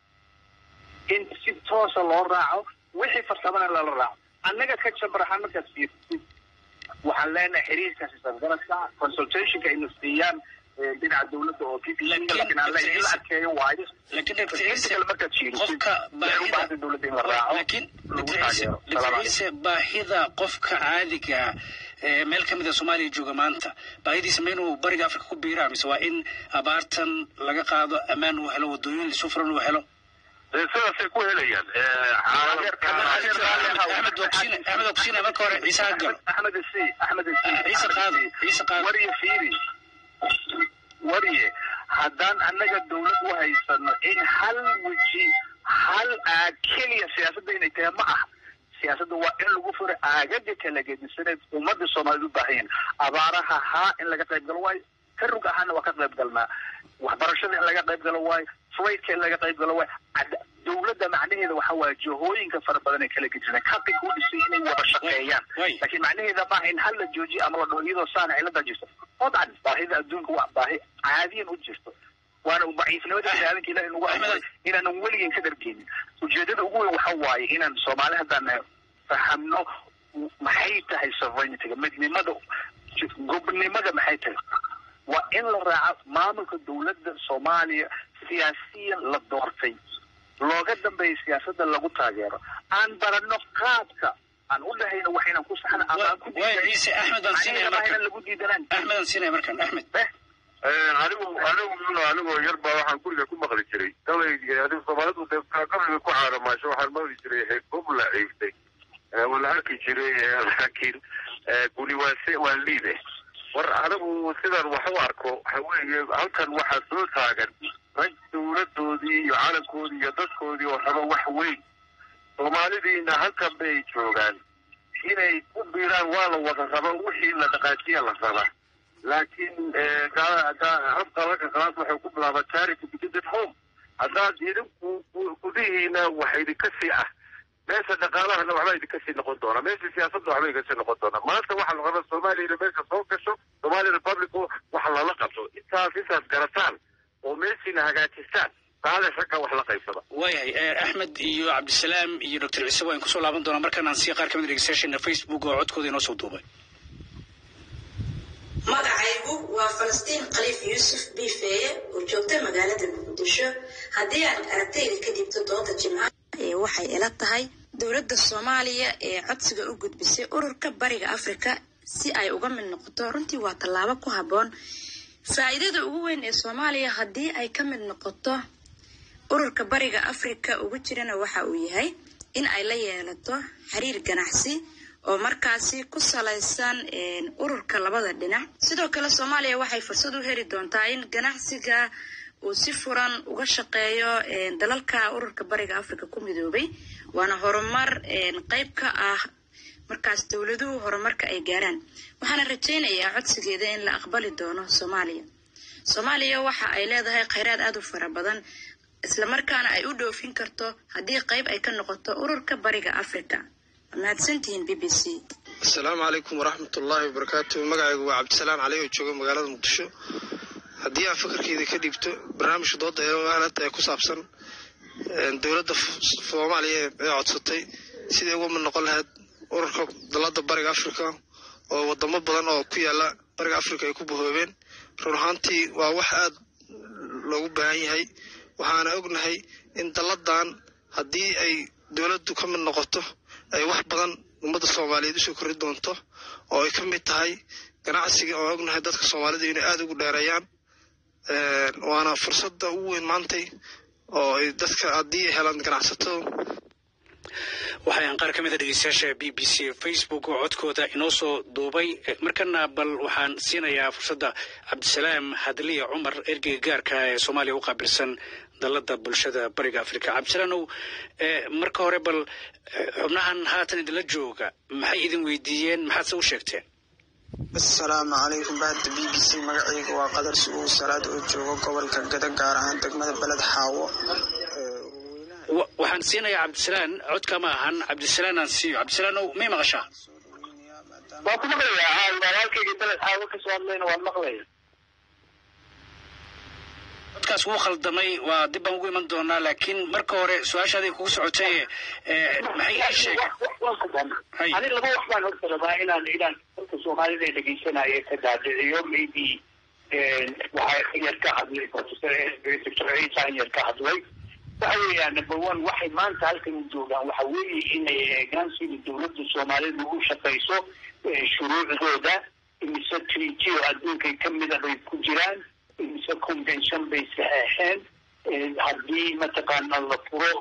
in si toos ah loo raaco wixii farsamada la raaco annaga ka jabrahan markaad fiirsid waxaan leenahay xiriirkaasi sanadka consultation-ka inuu siiyaan dhinaca dawladda oo P P C laakiin aan la ila arkayo waayo laakiin dadka marka qofka baahida dawladda in la raaco laakiin dadka baahida qofka caadiga ee meel kamid ah Soomaaliya jooga maanta baahidiisa inuu bariga Afrika ku biiraa mise waa in abaartan laga qaado amaan uu helo wadooyin la sufran uu helo sidaasay ku helayaan أحمد وكسينا أحمد وكسينا ما كور عيسى قال أحمد السي أحمد السي عيسى قاضي عيسى قاضي وري فيري وري هدان أنك الدولة وهي سنة إن هل وجي هل كلية سياسة بين الجماعة سياسة وإن الغفر أجد كلاجد سنة ومد الصومال الباهين أبارها ها إن لقى طيب قلواي كرّق أهان وقت طيب قلنا وحبرشة إن لقى طيب قلواي فويت كإن لقى طيب قلواي dowladda macnaheeda waxa waaye jihooyinka fara badan ee kala gedisan kabig u dhisay inay wada shaqeeyaan laakiin macnaheeda maaha in hal la joojiyo ama la dhaho iyadoo saana cilada jirto odan baahida adduunka waa baahi caadiyan u jirto waana daciifnimada biniaadanka ilahi nagu amray inaanan weligeen ka dhargeynin ujeedada ugu weyn waxa waaye inaan soomaali haddaan fahamno maxay tahay sovereigntyga midnimada gobnimada maxay tahay waa in la raaco maamulka dowladda soomaaliya siyaasiyan la doortay looga dambeeya siyaasadda lagu taageero aan barano qaadka aan u dhahayno waxaynan ku saxna ama ku lagu diidanaan axmedan siinaya markan axmed anigu anigu anigoo yar baa waxaan guriga ku maqli jiray galay adigu soomaalidu qabliga ku caaramaasho waxaan maqli jiray heegob la ciiftay wala arki jiray laakiin guri waase waa liide war anigu sidan wax u arko waxa weeye halkan waxaa soo taagan rag dowladoodii iyo calankoodii iyo dadkoodii oo raba wax weyn soomaalidiina halkan bay joogaan inay ku biiraan waa la wada raba wixii la dhaqaajiya la raba laakiin habka ragga qalaad waxay ku bilaabaa charity begins at home haddaad idinku gudihiina wax idinka sii ah meesha dhaqaalahana waxbaa idinka sii noqon doonaa meesha siyaasadda waxba idinka sii noqon doonaa maanta waxaa la rabaa soomaaliyana meesha soo gasho somali republic waxa lala qabto intaas intaas garataan oo meeshiina hagaajistaan taale shaka wax la qaybsada waayahay axmed iyo cabdisalaam iyo doctor ciise waan kusoo laaban doonaa markaan aan sii qaar kamid dhegeystayaasheena facebook oo codkooda inoo soo duubay magacaygu waa falastiin khaliif yuusuf biifeeye oo joogta magaalada muqdisho haddii aan aragtayga ka dhibto dooda jimcaha ee waxay ila tahay dowladda soomaaliya ee codsiga u gudbisay ururka bariga afrika si ay uga mid noqoto runtii waa tallaabo ku habboon faa'iidada ugu weyn ee soomaaliya haddii ay ka mid noqoto ururka bariga afrika ugu jirana waxa uu yahay in ay la yeelato xiriir ganacsi oo markaasi ku salaysan ururka labada dhinac sidoo kale Soomaaliya waxay fursad u heli doontaa in ganacsiga uu si furan uga shaqeeyo dalalka ururka bariga Afrika ku midoobay waana horumar qayb ka ah markaas dawladuhu horumarka ay gaaraan waxaana rajaynayaa codsigeeda in la aqbali doono Soomaaliya Soomaaliya waxa ay leedahay kheyraad aad u fara badan isla markaana ay u dhoofin karto haddii qayb ay ka noqoto ururka bariga Afrika mahadsantihiin B B C Assalaamu alaykum waraxmatullaahi wabarakaatuh magacaygu waa Cabdisalaam Cali oo jooga magaalada Muqdisho haddii aan fikirkeyda ka dhibto barnaamijka dooda ee magaalada ku saabsan dawladda Soomaaliya ee codsatay sidii uga mid noqon lahayd ururka dalada bariga Afrika oo wadamo badan oo ku yaala bariga Afrika ay ku buhoobeen run ahaantii waa wax aad loogu baahan yahay waxaana ognahay in daladan haddii ay dawladdu ka mid noqoto ay wax badan ummadda Soomaaliyeed u soo kordhin doonto oo ay ka mid tahay ganacsiga oo ognahay dadka Soomaalida inay aad ugu dheereeyaan ee waana fursada ugu weyn maantay oo ay dadka haddii helaan ganacsato waxaan qaar kamid ah dhegeystayaasha B B C Facebook oo codkooda inoo soo duubay markana bal waxaan siinayaa fursadda Cabdisalaam Hadliya Cumar ergeyga gaarka ee Soomaaliya u qaabilsan dalada bulshada bariga Afrika Cabdisalaam ee marka hore bal xubnahan haatan idila jooga maxay idin weydiiyeen maxaad soo sheegteen Assalaamu alaykum baad B B C magacaygu waa Qadar Suuq Salaad oo jooga gobolka Gadag gaar ahaan degmada Balad Xaawo waxaan siinayaa Cabdisalaam codka ma ahan Cabdisalaam aan siiyo Cabdisalaam ma maqashaa waa ku maqlayaa walaalkayga Balad Xaawo ka soo hadlayna waa maqlayaa codkaas wuu khaldamay waa dib aan ugu iman doonaa laakiin marka hore su'aashaadii kugu socotay ee maxay ii sheegeen ani laba wax baan horta rabaa inaan inaan dadka Soomaalida ee dhegeysanaya ka daadiciyo maybe waxay yar ka hadlay professor Doctor Ciise yar ka hadlay waxa weeyaan number one waxay maanta halkan joogaan waxa weeye inay eegaan sidii dawladda Soomaalidu u shaqeyso shuruucdooda imise treaty oo adduunka ka mid ah ay ku jiraan imise convention bay saxeexeen haddii mataqaana la furo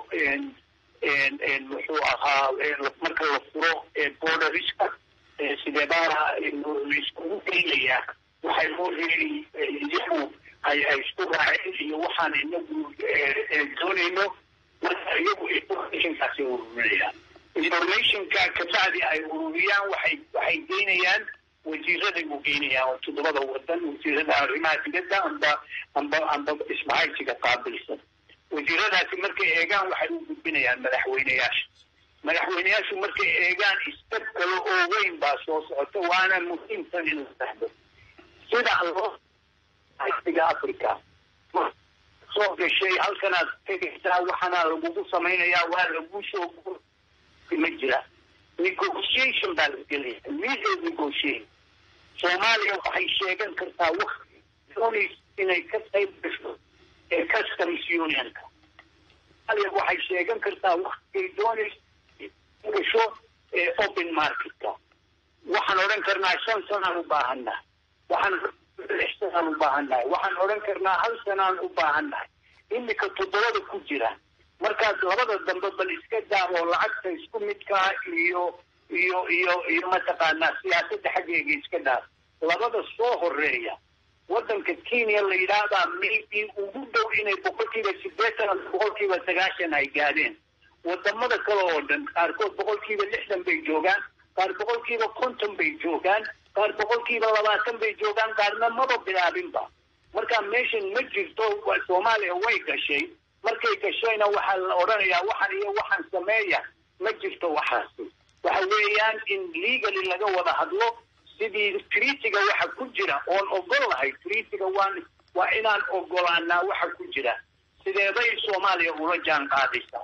wuxuu ahaa marka la furo borderiska sidee baana iskugu geynayaa waxay loo heli iyagu ay ay isku raaceen iyo waxaan inagu doonayno marka iyagu informationkaasi ururiyaan informationka kabacdi ay ururiyaan waxay waxay geynayaan wasiiraday u geynayaan oo toddobada wadan wasiirada arrimaha dibadda amba amba amba ismahaysiga qaabilsan wasiiradaasi markay eegaan waxay u gudbinayaan madaxweyneyaasha madaxweyneyaashu markay eegaan istab kale oo weyn baa soo socota waana muhiimsan in la fahmo sida loo haysiga africa soo gashay halkanaad tegaysaa waxaana lagugu samaynayaa waa lagu soo ma jira negotiation baa la gelaya legal negotiation soomaaliya waxay sheegan kartaa waqti doonays inay ka qayb gasho ee customs unionka soomaaliya waxay sheegan kartaa waqtigay doonays gasho ee open marketka waxaan odhan karnaa shan sanaan u baahannahay waxaan lix sanaan u baahannahay waxaan odhan karnaa hal sanaan u baahannahay imika toddobada ku jira markaad labada dambe bal iska daabo lacagta isku midkaa iyo iyo iyo iyo mataqaanaa siyaasadda xaggeega iska daab labada soo horeeya waddanka kenya la yidhaahdaa maybe ugu dhow inay boqolkiiba siddeetan ama boqolkiiba sagaashan ay gaadheen wadamada kale oo dhan qaarkood boqolkiiba lixdan bay joogaan qaar boqolkiiba konton bay joogaan qaar boqolkiiba labaatan bay joogaan qaarna maba bilaabinba marka meeshan ma jirto soomaaliya way gashay markay gashayna waxaa la odhanayaa waxaan iyo waxaan sameeya ma jirto waxaasi waxa weeyaan in legally laga wada hadlo sidii treatyga waxa ku jira oon ogol lahay treatyga waan waa inaan ogolaanaa waxa ku jira sideebay soomaaliya ula jaan qaadaysaa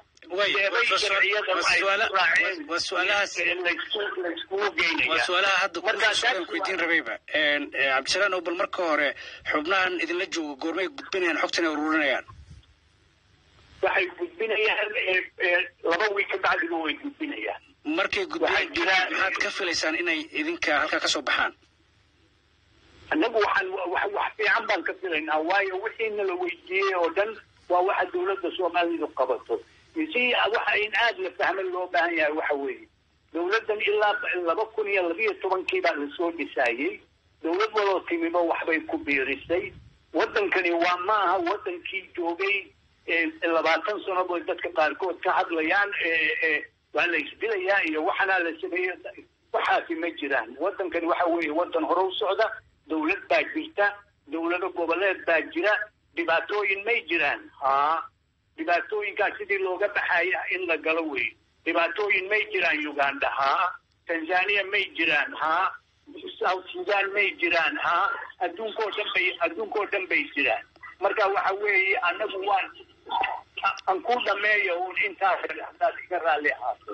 وسؤالها هذا كل سؤال كويدين ربيبة عبد السلام أو بالمركة حبنا إذا لجوا قرمي قدبنا حكتنا ورورنا يعني waxay gudbinayaan laba week ka bacdi way gudbinayaan markay gudbinayaan maxaad ka filaysaan inay idinka halka ka soo baxaan annagu waxaan wax fiican baan ka filaynaa waayo wixii la weydiiyay oo dhan waa waxa dawladda Soomaalidu qabato si waxa in aad la fahmo loo baahan yahay waxa weeye dawladdan ilaa laba kun iyo laba iyo toban kii baa la soo dhisayay dawlad wada timiba waxbay ku biirisay waddankani waa maaha waddankii joogay labaatan sano bay dadka qaarkood ka hadlayaan waa la isdilayaa iyo waxaana la sameeyay waxaasi ma jiraan waddankani waxa weeye waddan hore u socda dawlad baa jirta dawlado goboleed baa jira dhibaatooyin may jiraan haa dhibaatooyinkaas sidii looga baxaya in la galo weeye dhibaatooyin may jiraan uganda haa tanzania may jiraan haa south sudan may jiraan haa adduunkoo dhan bay adduunkoo dhan bay jiraan marka waxa weeye annagu waan aan ku dhameeyo un intaas hadaad iga raalli ahaato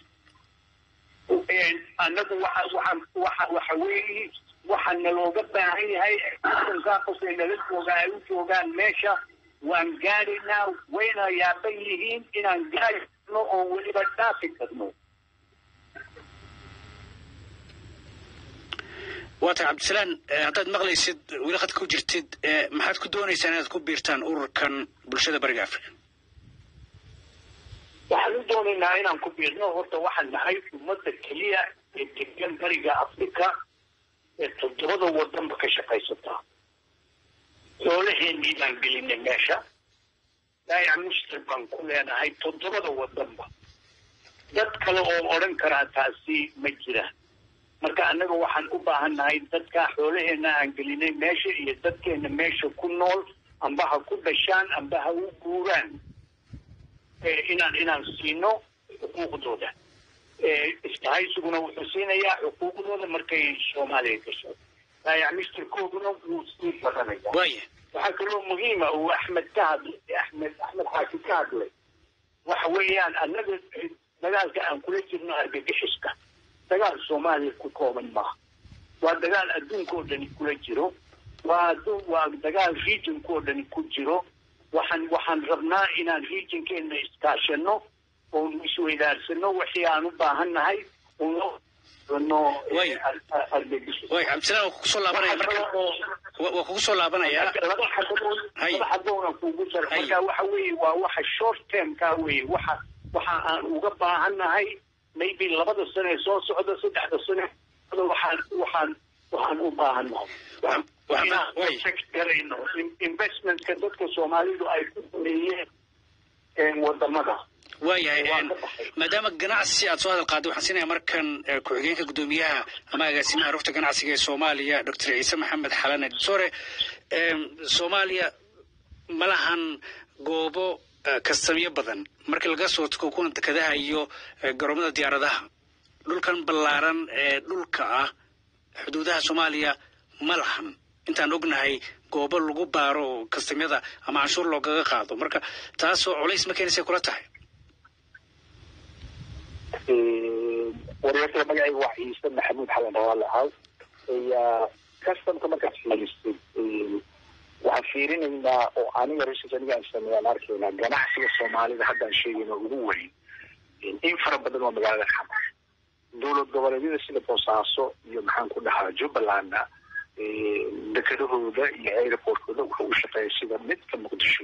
annagu waxa waxaan waxa waxa weeye waxaana looga baahan yahay waddankaa qofay nala joogaa ay u joogaan meesha waan gaadhaynaa wayna yaaban yihiin inaan gaari karno oo weliba dhaafi karno waata cabdisalaan haddaad maqlaysid weli khadka ku jirtid maxaad ku doonaysaan inaad ku biirtaan ururkan bulshada bariga afrika waxaan u doonaynaa inaan ku biirno horta waxaan nahay ummadda keliya ee degan bariga afrika ee toddobada waddanba ka shaqaysataa xoolaheenii baan gelinay meesha daayac mushtar baan ku leenahay toddobada waddanba dad kale oo odhan karaa taasi ma jiraan marka annaga waxaan u baahannahay dadkaa xoolaheenna aan gelinay meesha iyo dadkeenna meesha ku nool amba ha ku dhashaan amba ha u guuraan inaan inaan siino xuquuqdooda istahaysiguna wuxuu siinayaa xuquuqdooda markay soomaaliya gasho daayac misterkooduna wuu sii badanaya waxaa kaloo muhiima uu axmed ka hadlay axmed axmed xaashi ka hadlay waxa weeyaan annaga dagaalka aan kula jirno argagixiska dagaal soomaaliya ku kooban maaha waa dagaal adduunkoo dhani kula jiro waa waa dagaal regionkoo dhani ku jiro waxaan waxaan rabnaa inaan regionkeena iskaashano oon isweydaarsano wixii aan u baahannahay way cabdisalaan waa kugu soo laabanaya marka waa kugu soo laabanaya laba xabadood laba xabadoodna kugu dar marka waxa weeye waa waxa short term ka weeye waxa waxa aan uga baahannahay maybe labada sano ee soo socda saddexda sano waxaan waxaan waxaan u baahannahay garayno investmentka dadka soomaalidu ay ku sameeyeen wadamada waayahay maadaama ganacsi aad soo hadal qaaday waxaan siinayaa markan ku-xigeenka guddoomiyaha ama agaasimaha rugta ganacsiga ee soomaaliya doctor ciise maxamed xalane sore soomaaliya ma lahan goobo kastamyo badan marka laga soo tago kuwan dekadaha iyo garoomada diyaaradaha dhulkan ballaaran ee dhulka ah xuduudaha Soomaaliya ma lahan intaan ognahay goobo lagu baaro kastamyada ama canshuur loogaga qaado marka taasoo culays ma keenaysa kula tahay wariyada magacayga waa Ciise Maxamuud Xalan Raalahaw iyo kastamka marka fiirisid waxaan fiirinaynaa oo aniga research aniga aan sameeyay arkaynaa ganacsiga Soomaalida hadda aan sheegayno ugu weyn in fara badan oo magaalada Xamar dowlad goboleedyada sida Boosaaso iyo maxaan ku dhahaa Jubbaland dekadahooda iyo airportkooda wuxuu u shaqeeyaa sida midka Muqdisho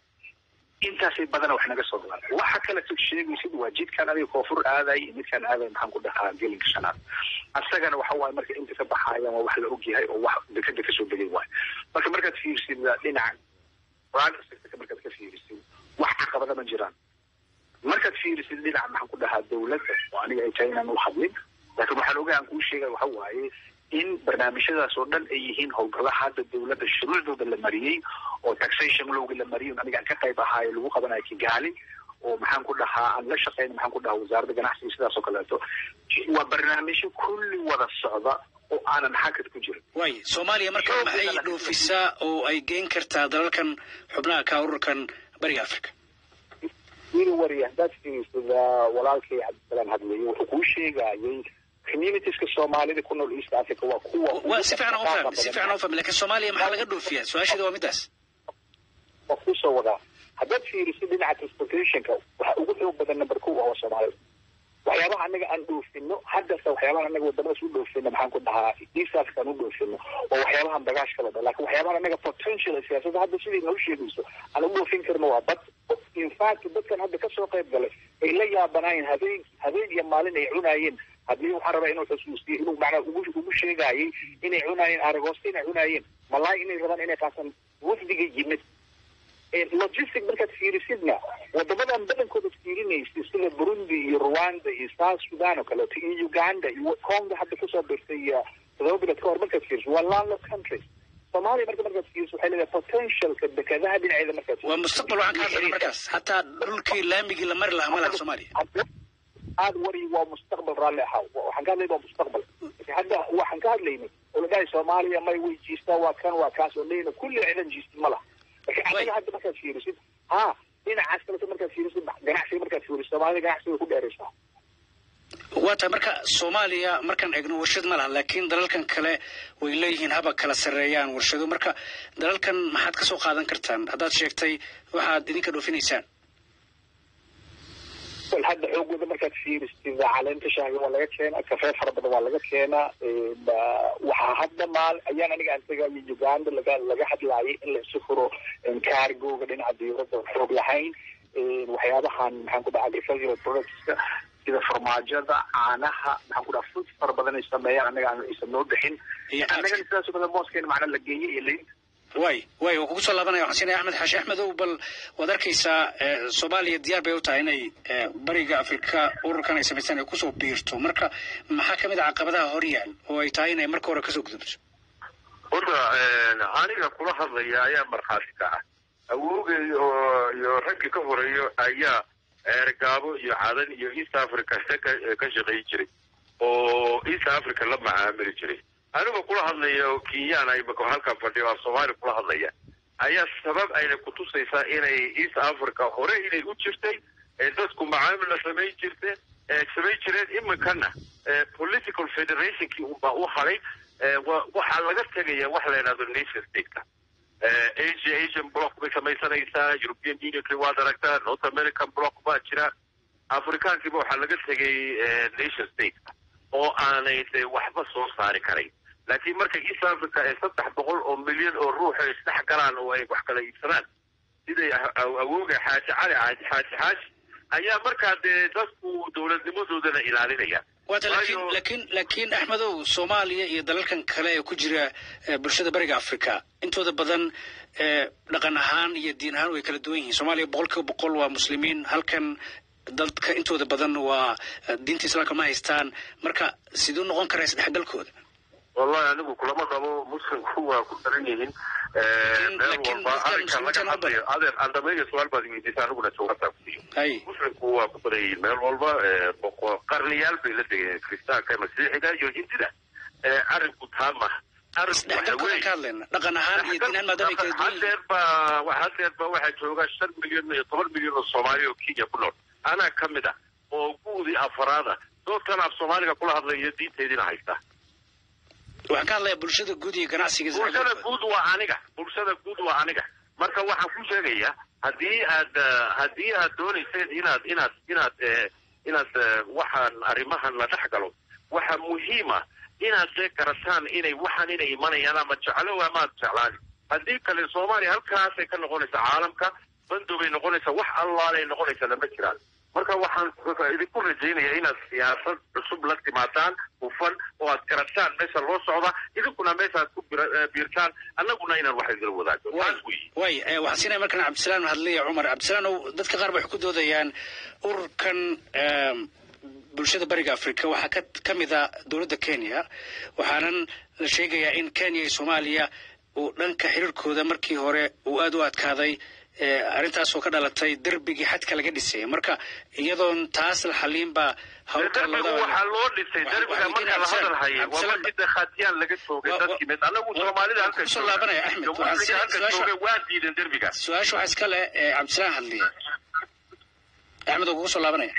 intaasay badan wax naga soo galaan waxa kale oo sheegaysid waa jidkan adiga koonfur aaday midkan aaday maxaan ku dhahaa gelinka shanaad asagana waxa waay marka inta ka baxaya waa wax la og yahay oo wax dekada ka soo degay waay marka markaad fiirsid dhinaca raad sector markaad ka fiirsid wax caqabada ma jiraan markaad fiirsid dhinaca maxaan ku dhahaa dawladda oo aniga ay tahay inaan u hadlin laakiin waxaan ogaan kuu sheegay waxa waaye in barnaamijyadaas oo dhan ay yihiin howlgalaha hadda dawladda shuruucdooda la mariyay oo taxation looga la mariyay aniga aan ka qayb ahaa lagu qabanayo Kigali oo maxaan ku dhahaa aan la shaqeyn maxaan ku dhahaa wasaaradda ganacsiga sidaas oo kale waa barnaamijyo kulli wada socda oo aanan xakad ku jirin way Soomaaliya marka maxay dhoofisaa oo ay geyn kartaa dalalkan xubnaha ka ururkan bariga Afrika wiil wariya dadkiisa walaalkay Cabdisalaam hadlay wuxuu ku sheegayay communities ka Soomaalida ku nool East Africa waa kuwa waa si fiican u fahmay si fiican u fahmay laakiin Soomaaliya maxaa laga dhoofiyaa su'aashadu waa midaas waa ku soo wada hadda fiirisid dhinaca transportation-ka waxa ugu xoog badan number two waa Soomaalida waxyaabaha anaga aan dhoofino hadda waxyaabaha anaga wadamada soo dhoofino maxaan ku dhahaa East Africa aan dhoofino oo waxyaabaha bagaashka wada laakiin waxyaabaha anaga potential siyaasadda hadda sidii noo sheegayso aan u dhoofin karno waa bad in fact dadkan hadda ka soo qayb galay ay la yaabanayeen habeen habeen iyo maalin ay cunayeen haddii waxaan rabaa inuu xusuustiyo inuu macnaa ugu ugu sheegayay inay cunayeen aragoosta inay cunayeen malaay inay rabaan inay qaasan wafdiga yimid logistic markaad fiirisidna wadamadan badankooda fiirinaysa sida Burundi iyo Rwanda iyo South Sudan oo kale iyo Uganda iyo Congo hadda kusoo birtay todoba bilood ka hor markaad fiirisid waa landlocked countries Soomaaliya marka markaad fiirisid waxay leedahay potentialka dekadaha dhinaceeda markaad waa mustaqbal waxaan ka hadlaynaa markaas hataa dhulkii laamigii la mari lahaa malaha Soomaaliya aad wari waa mustaqbal raalli ah waxaan ka hadlaynaa mustaqbal hadda waxaan ka hadlaynaa oo la dhahay Soomaaliya may way jiistaa waa kan waa kaas oo leeyna kulli ciidan jiistin malaha laakiin aniga hadda markaad fiirisid ha dhinacaas kale markaad fiirisid ganacsiga markaad fiirisid Soomaaliya ganacsiga ku dheeraysaa waata marka Soomaaliya markaan eegno warshad ma laha laakiin dalalkan kale way leeyihiin haba kala sareeyaan warshado marka dalalkan maxaad ka soo qaadan kartaan haddaad sheegtay waxaad idinka dhoofineysaan hadda xoogooda markaad fiirisid caleenta shaaga waa laga keenaa kafee fara badan waa laga keenaa waxaa hadda maal ayaan aniga aan tagay Uganda laga laga hadlaayay in la isu furo cargo-ga dhinaca diyaaradda xoog lahayn waxyaabahan maxaan ku dhahaa agricultural products sida farmaajada caanaha maxaan ku dhahaa food fara badan ay sameeyaan anaga aan aysan noo bixin anaga sidaas oo badan mooskeena macna la geeyay iyo leyn way way oo kugu soo laabanaya waxaan siinay Axmed Xaashi Axmed oo bal wad arkaysaa Soomaaliya diyaar bay u tahay inay bariga Afrika ururkan ay sameeyaan ay ku soo biirto marka maxaa kamid ah caqabadaha hor yaal oo ay tahay inay marka hore ka soo gudubto horta aniga kula hadlaya ayaa marxaati ka ah awoogay iyo ragga ka horeeyo ayaa ergaabo iyo cadan iyo East Africa ka shaqeey jiray oo East Africa la macaamili jiray aniga kula hadlaya oo Kenya ay bako halka fadhiyo Soomaaliya kula hadlaya ayaa sabab ay ku tusaysaa inay East Africa hore inay u jirtay ee dadku macaamil la sameey jirtay ee sameey jireen imikana political federation ki uu baa u haray waxa laga tagaya wax la yiraahdo nation state Asia Asian bloc bay samaysanaysaa European Union ki waa daragtaa North American bloc baa jira Afrikaanki waxa laga tagay nation state oo aanay waxba soo saari karay laakiin marka East Africa ay saddex boqol oo milyan oo ruux ay isdhex galaan oo ay wax kala iibsadaan sidii awooga xaaji cali xaaji xaaji ayaa markaa dadku dawladnimadoodana ilaalinaya laakiin laakiin laakiin Axmedow Soomaaliya iyo dalalkan kale ee ku jira bulshada bariga Afrika intooda badan dhaqan ahaan iyo diin ahaan way kala duwan yihiin Soomaaliya boqolkiiba boqol waa muslimiin halkan dadka intooda badan waa diinta Islaamka ma haystaan marka sidoo noqon kara isdhexgalkooda والله أنا أقول كل ما قاموا مسلم هو كل ترينهم لكن هذا هذا عندما يجي سؤال بعد يجي أنا أقول سؤال تفسير مسلم هو كل تريهم مال والله قرنيال في الذي كريستال كمسيحي ده يوجد كده أعرف كتامة dhaqan ka hadlayna dhaqan ahaan iyo diinaan maadaama kala duwan hadeer baa hadeer baa waxaa jooga shan milyan iyo toban milyan oo Soomaali oo Kenya ku nool ana kamid ah oo guudi afraada doodkan af Soomaaliga kula hadlaya diinteedina haysta waxaan ka hadlayaa bulshada guud iyo ganacsiga bulshada guud waa aniga bulshada guud waa aniga marka waxaan ku sheegayaa hadii aad hadii aad doonaysay inaad inaad inaad inaad waxaan arimahan la dhaxgalo waxa muhiim ah inaad karataan inay waxaan inay imanayaan ama jeclo ama jeclaan hadii kale Soomaaliya halkaas ay ka noqonaysa caalamka bandubay noqonaysa wax allaale ay noqonaysa lama jiraan marka waxaan idinku rajaynayaa inaad siyaasad cusub la timaadaan hufan oo aad karataan meesha loo socda idinkuna meesha aad ku biirtaan annaguna inaan wax idin wadaagno way waxaan siinay markan Cabdisalaam hadlay Umar Cabdisalaam dadka qaar waxay ku doodayaan urkan bulshada bariga Afrika waxa ka kamida dawladda Kenya waxaanan la sheegayaa in Kenya iyo Soomaaliya oo dhanka xiriirkooda markii hore uu aad u adkaaday arintaas oo ka dhalatay darbigii xadka laga dhisay marka iyadoon taas la xalin ba hawlka waxa loo dhisay darbiga marka la hadal hayay waa markii khatiyaan laga toogay dadkii mid anagu Soomaalida halka soo laabanaya Ahmed waxaan waa diidan darbiga su'aashu waxa iska leh Cabdisalaam hadlay Ahmed ugu soo laabanaya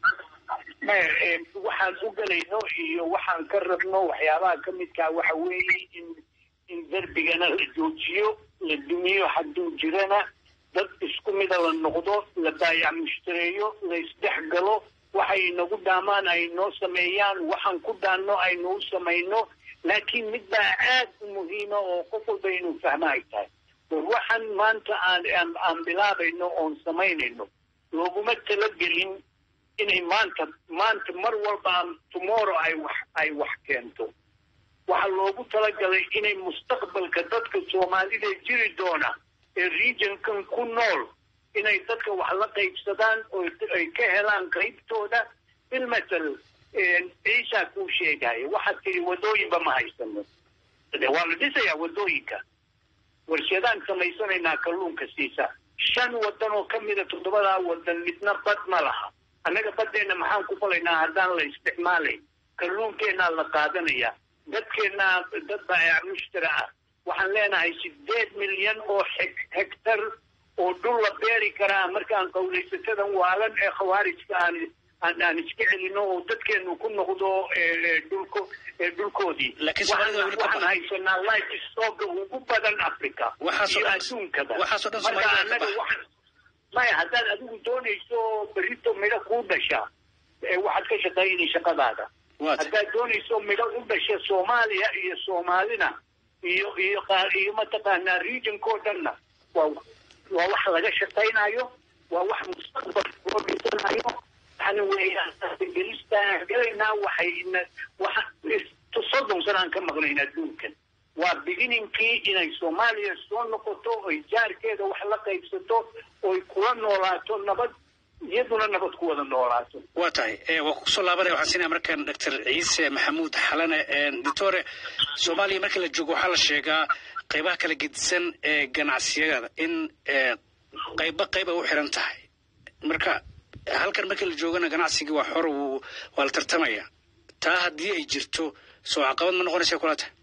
waxaan u galayno iyo waxaan ka rabno waxyaabaha ka midka waxa weeye in in darbigana la joojiyo la dumiyo hadduu jirana dad isku mid ah la noqdo la baayac mushtareeyo la isdhexgalo waxay nagu dhaamaan ay noo sameeyaan waxaan ku dhaanno ay noo samayno laakiin mid baa aad u muhiima oo qof walba inuu fahmo ay tahay waxaan maanta aan aan bilaabayno oon samaynayno looguma talagelin inay maanta maanta mar walba tomorrow ay wax ay wax keento waxa loogu talagalay inay mustaqbalka dadka Soomaalida jiri doona ee regionkan ku nool inay dadka wax la qaybsadaan oo ay ka helaan qaybtooda ilmatal ee Asia ku sheegay waxa tii wadooyinba ma haysano waa la dhisayaa wadooyinka warshadaan samaysanayna kalluunka siisa shan wadan oo kamid ah toddobada wadan midna bad ma laha annaga badeena maxaan ku falaynaa haddaan la isticmaalay kalluunkeena la qaadanaya dadkeena dad baa mushtara ah waxaan leenahay sideed milyan oo hektar oo dhul la beeri karaa markaan qowleysatadan waalan ee khawaarijka aan aan iska celino oo dadkeenu ku noqdo dhulko dhulkoodii waxaan haysanaa livestock ugu badan Afrika iyo adduunkada marka annaga waxaan maya haddaad adigu doonayso berrito midho kuu dhasha waxaad ka shaqaynay shaqadaada haddaad doonayso midho u dhasha Soomaaliya iyo Soomaalina iyo iyo qaar iyo mataqaanaa regionkoo dhanna waa waa wax laga shaqaynayo waa wax mustaqbal loo dhisanayo waxaana weeyaan gelista galaynaa waxayna waxa soddon sano aan ka maqnayn adduunkan waa beginningkii inay Soomaaliya soo noqoto oo jaarkeeda wax la qaybsato oo kula noolaato nabad iyaduna nabad ku wada noolaato waa tahay ee waa ku soo laabanaya waxaan siinaa markaan Doctor Ciise Maxamuud Xalane ee Doctor Soomaaliya marka la joogo waxa la sheegaa qaybaha kala gedisan ee ganacsiyada in qayba qayba u xiran tahay marka halkan marka la joogana ganacsiga waa xor waa la tartamaya taa haddii ay jirto soo caqabad ma noqonaysa kula tahay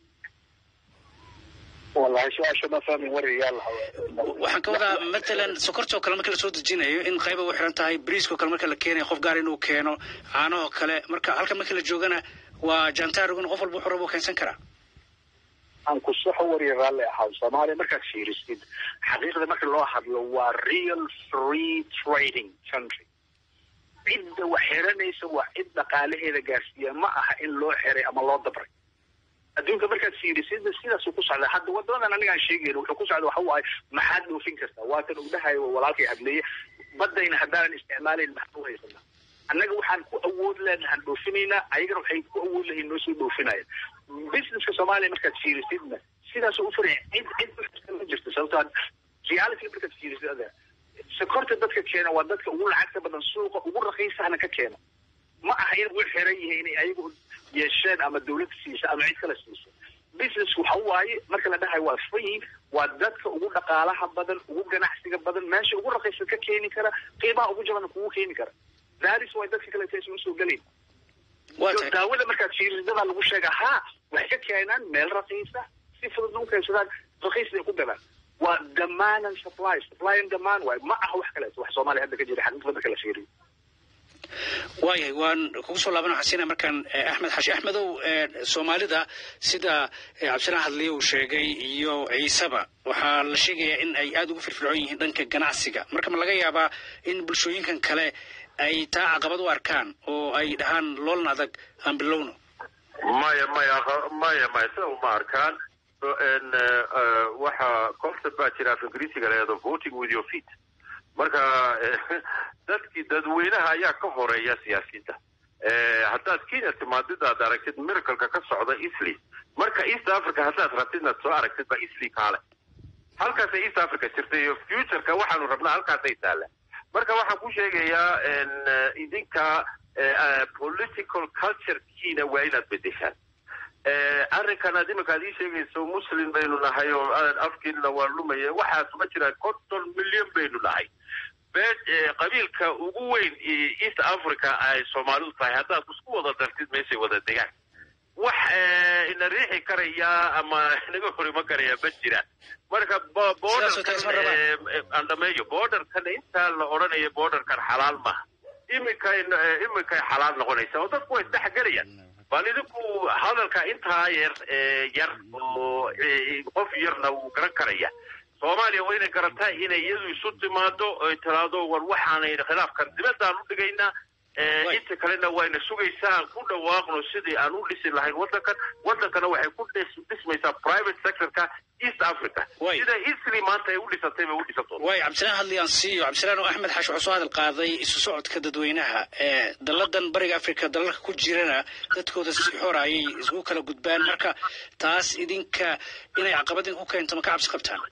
والله شو عشان ما فاهمين وري يلا waxaan ka wadaa matalan sokorta kale marka la soo dejinayo in qayb u xiran tahay briisko kale marka la keenayo qof gaar inuu keeno caano kale marka halka marka la joogana waa jantaaruguna qof walba wuxuu rabo keensan karaa aan ku soo wari raalli ah Soomaaliya marka fiirisid xaqiiqada marka loo hadlo waa real free trading country cidda wax xiranaysa waa cid dhaqaalaheeda gaarsiiya ma aha in loo xiray ama loo dabray adduunka markaad fiirisid sidaas uu ku socda hadda wadadan aniga aan sheegay wuxuu ku socda waxa waay maxaad dhoofin kartaa waa tan uu dhahayo walaalkay hadleeyay badayna haddaan isticmaalayn maxaa u haysanaa annaga waxaan ku awood leenahay dhoofinayna ayagana waxay ku awood leeyihiin noo soo dhoofinaya businesska Soomaaliya markaad fiirisidna sidaas uu furay cid cid ma jirto sababtoo reality markaad fiirisid sokorta dadka keena waa dadka ugu lacagta badan suuqa ugu raqiisana ka keena ma aha in uu xiran yahay in ayagu yeesheen ama dawlad siisa ama cid kale siiso business waxa waaye marka la dhahay waa free waa dadka ugu dhaqaalaha badan ugu ganacsiga badan meesha ugu raqiisan ka keeni kara qiimaha ugu jaban kugu keeni kara daaris way dadka kale aysan soo galin waa daawada markaad fiirisada lagu sheega ha waxay ka keenaan meel raqiisa si fudud u keensadaan raqiis ay ku galaan waa demand and supply supply and demand way ma ah wax kale wax Soomaaliya hadda ka jira xaqiiqada kala fiiriyo waayahay waan kugu soo laaban xasiina markaan axmed xashi axmedow soomaalida sida cabdisalaam hadliye uu sheegay iyo ciisaba waxaa la sheegayaa in ay aad ugu firfircoon yihiin dhanka ganacsiga marka ma laga yaabaa in bulshooyinkan kale ay taa caqabad u arkaan oo ay dhahaan looln adag aan bilowno maya maya maya maya sida uma arkaan waxa concept baa jira af ingiriisiga la yidhaahdo voting with your feet marka dadkii dadweynaha ayaa ka horeeya siyaasiyiinta haddaad Kenya timaadid aragtid miracle-ka ka socda Isli marka East Africa haddaad rabtid inaad soo aragtid ba Isli kaale halkaas East Africa jirtay iyo future-ka waxaanu rabnaa halkaas ay taala marka waxaan ku sheegayaa in idinka political culture-kiina waa inaad bedeshaan arrinkan aad imika aad ii sheegayso muslim baynu nahay oo afkiina waa lumaya waxaas ma jira konton milyan baynu nahay bed qabiilka ugu weyn East Africa ay Soomaalidu tahay haddaad isku wada dartid meeshay wada degaan wax ina riixi karaya ama naga horima karaya ma jira marka border andameeyo border kan inta la oranayo border kan xalaal ma imika imika xalaal noqonaysa oo dadku way taxgalayaan bal idinku hadalka inta yar yar oo qof yarna uu garan karaya Soomaaliya way inay garantaa inay iyadu isu timaado oo tiraado war waxaanay khilaafkan dibadda u dhigaynaa inta kalena wayna sugaysaa ku dhawaaqno sidii aan u dhisi lahayn wadankan wadankana waxay ku dhismaysaa private sector-ka East Africa sida Isli maanta ay u dhisatay bay u dhisato way cabdisalaam hadliyaan siiyo cabdisalaam axmed xash wuxuu soo hadal qaaday isu socodka dadweynaha ee daladan bariga Afrika dalalka ku jirana dadkooda si xor ah ay isku kala gudbaan marka taas idinka inay caqabadin ku keento ma ka cabsi qabtaan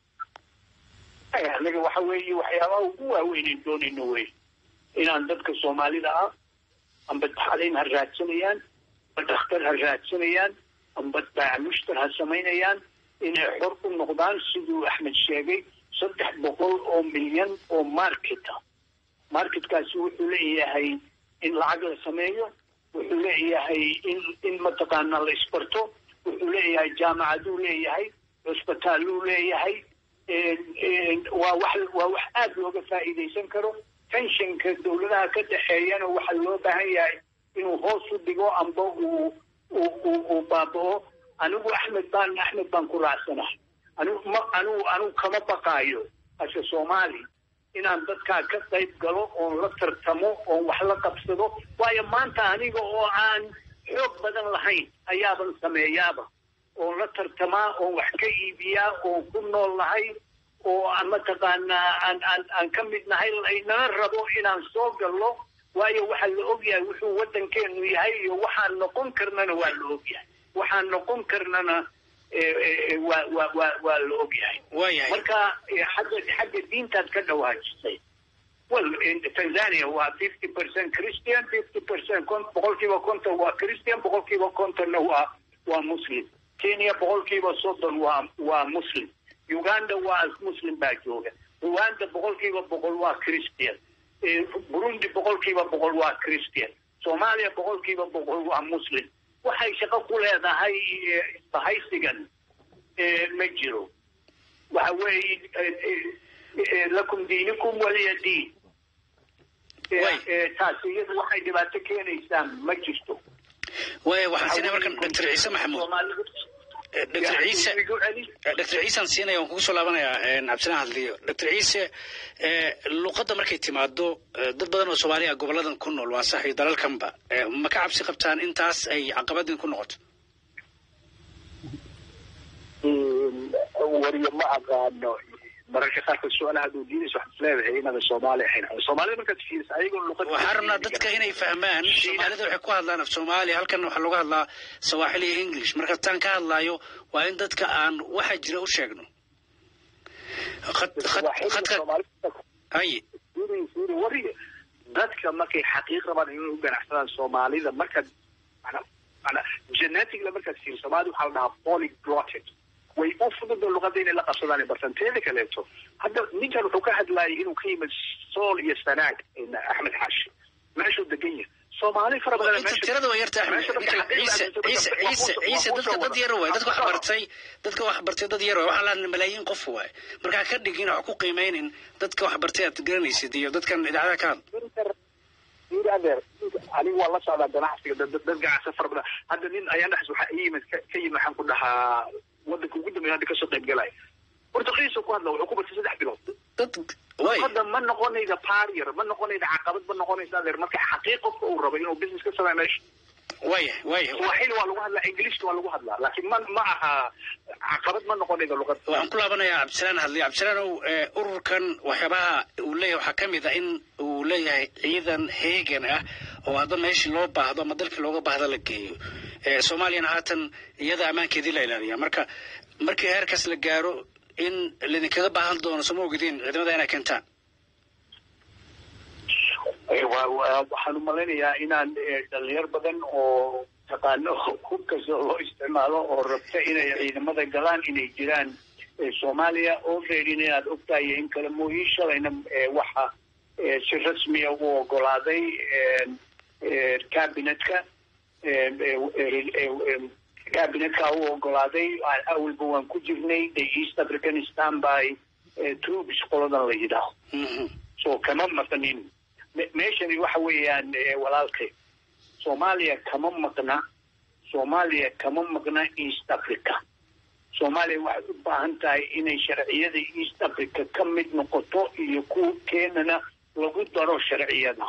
anaga waxa weeye waxyaabaha ugu waaweyn doonayno wey inaan dadka Soomaalida ah amba taxaliin ha raadsanayaan amba dhakhtar ha raadsanayaan amba baamushtar ha samaynayaan inay xor ku noqdaan siduu Axmed sheegay saddex boqol oo milyan oo market ah marketkaasi wuxuu leeyahay in lacag la sameeyo wuxuu leeyahay in in mataqaana la isbarto wuxuu leeyahay jaamacadu leeyahay hospitaalu leeyahay waa wax waa wax aad looga faa'iideysan karo tensionka dawladaha ka dhaxeeyana waxa loo baahan yahay inuu hoos u dhigo amba uu uu baaboo anigu Axmed baan Axmed baan ku raacsanahay anigu ma anigu anigu kama baqaayo asha Soomaali inaan dadka ka qayb galo oo la tartamo oo wax la qabsado waayo maanta aniga oo aan xoog badan lahayn ayaaban sameeyaaba oo la tartamaa oo wax ka iibiyaa oo ku nool lahay oo ama taqaana aan aan aan ka mid nahay inana rabo inaan soo gallo waayo waxa la ogyahay wuxuu wadankeenu yahay iyo waxaan noqon karnana waa la ogyahay waxaan noqon karnana waa waa waa waa la ogyahay marka xagga xagga diintaad ka dhawaajisay well in Tanzania waa fifty percent Christian fifty percent boqolkiiba konton waa Christian boqolkiiba kontonna waa waa Muslim Kenya boqolkiiba soddon waa waa Muslim Uganda waa Muslim baa jooga Rwanda boqolkiiba boqol waa Christian Burundi boqolkiiba boqol waa Christian Soomaaliya boqolkiiba boqol waa Muslim waxay shaqo ku leedahay bahaysigan ma jiro waxa weeye lakum diinukum waliya diin taasiyadu waxay dhibaato keenaysaa ma jirto way waxaan siinay markan Dr. Ciise Maxamuud Dr. Ciise Dr. Ciise aan siinay waan kugu soo laabanayaa cabsina hadliyo Dr. Ciise luqadda markay timaado dad badan oo Soomaaliya goboladan ku nool waa sax iyo dalalkanba ma ka cabsi qabtaan intaas ay caqabadin ku noqoto wariyo ma aqaano mararka qaarkood su'aalaha hadduu diinayso waxaad isleedahay inaada Soomaali ahayn Soomaalida markaad fiiriso ayagoo luqad waxaan rabnaa dadka inay fahmaan Soomaalida waxay ku hadlaan af Soomaali halkan waxaa lagu hadlaa Swahili iyo English marka taan ka hadlaayo waa in dadka aan waxa jira u sheegno ay wariyo dadka markay xaqiiq rabaan inay u ganacsadaan Soomaalida marka macnaa genetic la markaad fiiriso soomaali waxaa la dhahaa polyglotted way u fududoo luqada inay la qabsadaan bartan teeda kaleeto hadda ninkan wuxuu ka hadlayay inuu ka yimid sool iyo sanaag axmed xaashi meeshuu degan yahay soomaali fara badan meesha tirada way yartaa ciise ciise ciise ciise dadka dad yar way dadka wax bartay dadka wax bartay dad yar way waxa la malaayiin qof way marka ka dhigin wax ku qiimeeynin dadka wax bartay aad garanaysid iyo dadkan idaacada ka yiraahdo ani waa la socdaa ganacsiga dad dad ganacsi fara badan hadda nin ayaan dhaxs waxa yimid ka yimid waxaan ku dhahaa wadanka ugu dambeeyay hadda ka soo qayb galay Portugiiska ku hadla wuxuu ku bartay saddex bilood dad way hadda ma noqonayda barrier ma noqonayda caqabad ma noqonayda deer marka xaqiiqo uu rabo inuu business ka sameeyo way way waxay waa lagu hadlaa English waa lagu hadlaa laakiin ma ma aha caqabad ma noqonayda luqad waxaan ku laabanayaa Cabdisalaan hadlay Cabdisalaan ururkan waxyaabaha uu leeyahay waxa kamid ah in uu leeyahay ciidan heegan ah oo hadda meeshii loo baahdo ama dalka looga baahdo la geeyo ee Soomaaliya haatan iyada amaankeedii la ilaaliyo marka markii heerkaas la gaaro in lidinkaga baahan doono soo moogidin ciidamada inay keentaan waxaan u malaynayaa inaan dhalinyar badan oo taqaano hubkasta loo isticmaalo oo rabta inay ciidamada galaan inay jiraan Soomaaliya oo reerin inaad ogtahay in kala mooyin shalayna waxa si rasmiya u ogolaaday kabinetka kabinetka u ogolaaday awalba waan ku jirnay the East African Standby Troops qoladan la yidhaahdo so kama maqanin meeshani waxa weeyaan walaalkay Soomaaliya kama maqna Soomaaliya kama maqna East Africa Soomaaliya waxay u baahan tahay inay sharciyada East Africa ka mid noqoto iyo ku keenana lagu daro sharciyada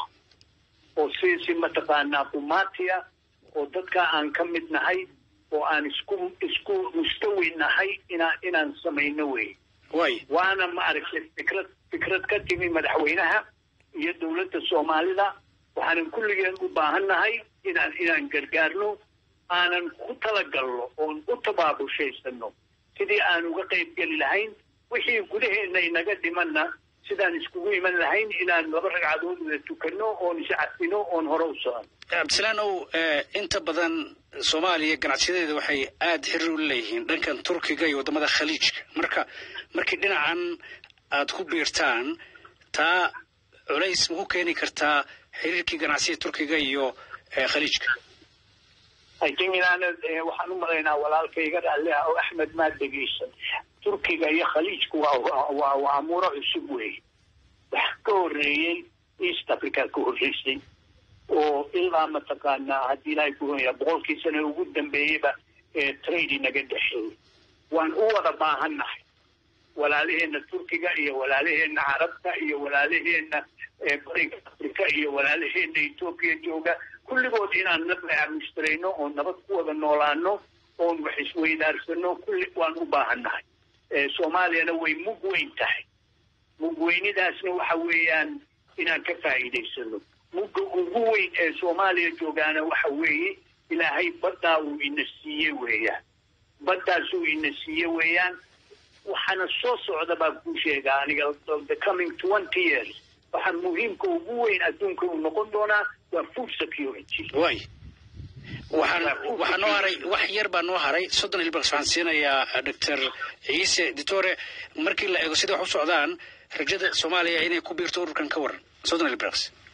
oo si si mataqaanaa qumaatiya oo dadka aan ka mid nahay oo aan isku isku mustawi nahay inaan inaan samayno way way waana ma aragtay fikrad fikrad ka timi madaxweynaha iyo dawladda Soomaalida waxaan kulligeen u baahannahay inaan inaan gargaarno aanan ku talagalno oo u tabaabushaysanno sidii aan uga qayb gali lahayn wixii gudaheena inaga dhimanna sidaan iskugu iman lahayn inaan laba ragcadood wada tukanno oo nisacadino oo hore u socon Cabdisalaan oo inta badan Soomaaliya ganacsiyadeeda waxay aad xiriir u leeyihiin dhankan Turkiga iyo wadamada Khaliijka marka markii dhinacan aad ku biirtaan taa culays ma ku keeni kartaa xiriirkii ganacsiga Turkiga iyo Khaliijka ay jimilana waxaan u maleynaa walaalkayga Allah oo Ahmed ma dhageysan Turkiga iyo Khaliijku waa waa amuuro cusub weey wax ka horeeyay East Africa ka horeysay oo ilaa mataqaanaa haddii ilaahay ku hooyaa boqolkii sano ugu dambeeyeyba ee trade naga dhexeeyay waan u wada baahannahay walaalaheena Turkiga iyo walaalaheena Carabta iyo walaalaheena bariga Afrika iyo walaalaheena Ethiopia jooga kulligood inaan nabad aamustirayno oo nabad ku wada noolaano oo wax isweydaarsano kulli waan u baahannahay Soomaaliyana way mug weyn tahay mug weynidaasna waxa weeyaan inaan ka faa'iidaysano mugga ugu weyn ee Soomaaliya joogaana waxa weeye ilaahay badda uu ina siiyey weeyaan baddaas uu ina siiyey weeyaan waxaana soo socda baa ku sheegaa aniga the coming twenty years waxaan muhiimka ugu weyn adduunka uu noqon doonaa waa food security way waxaan waxaan noo haray wax yar baa noo haray soddon ilbaq waxaan siinayaa Doctor Ciise Ditore markii la eego sida wax u socdaan rajada Soomaaliya inay ku biirto ururkan ka waran soddon ilbaq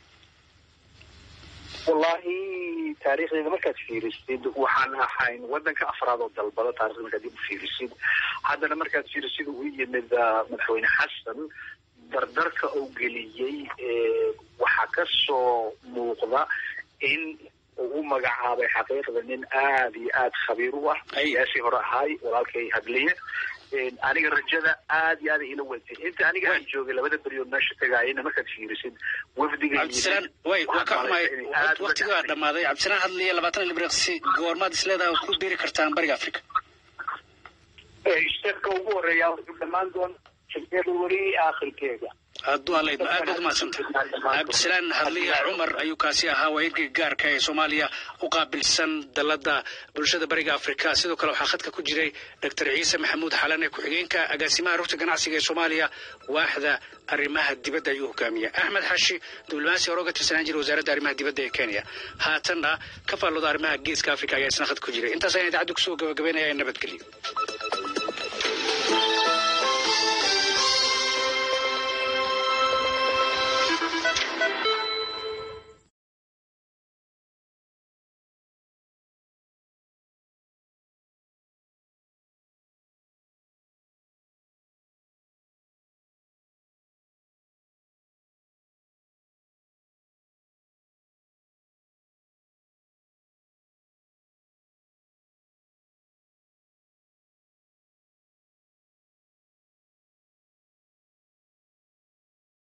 wallahi taariikhda markaad fiirisid waxaan ahayn wadanka afraad oo dalbada taariikhda markaad dib u fiirisid haddana markaad fiirisid uu yimid madaxweyne xasan dardarka uu geliyey waxaa ka soo muuqda in uu magacaabay xaqiiqda nin aad iyo aad khabiir u ah siyaasi hore ahay walaalkay hadliye aniga rajada aad iyo aad ila weytay inta aniga aan joogay labada beriyood meesha tagaayna markaad fiirisid wafdiga Cabdisalaan way waa ka xumay waqtiga dhamaaday Cabdisalaan hadliye labaatan ilbiriqsi goormaad isleedahay ku biiri kartaan bariga Afrika ee stepka ugu horeeya wuxuu dhamaan doonaa February aakhirkeeda hadduu alla idmo aad baad umahadsantah cabdisalaan hadliya cumar ayuu kaasi ahaa waayirkii gaarka ee soomaaliya u qaabilsan dalada bulshada bariga afrika sidoo kale waxaa khadka ku jiray doctor ciise maxamuud xalane ku-xigeenka agaasimaha rugta ganacsiga ee soomaaliya waaxda arrimaha dibadda ayuu hogaamiya axmed xashi diblomaasi hore uga tirsanaan jiray wasaaradda arrimaha dibadda ee kenya haatanna ka faallooda arrimaha geeska afrika ayaa isna khad ku jiray intaas ayaan idaacaddu kusoo gabagabeynaya nabadgelyo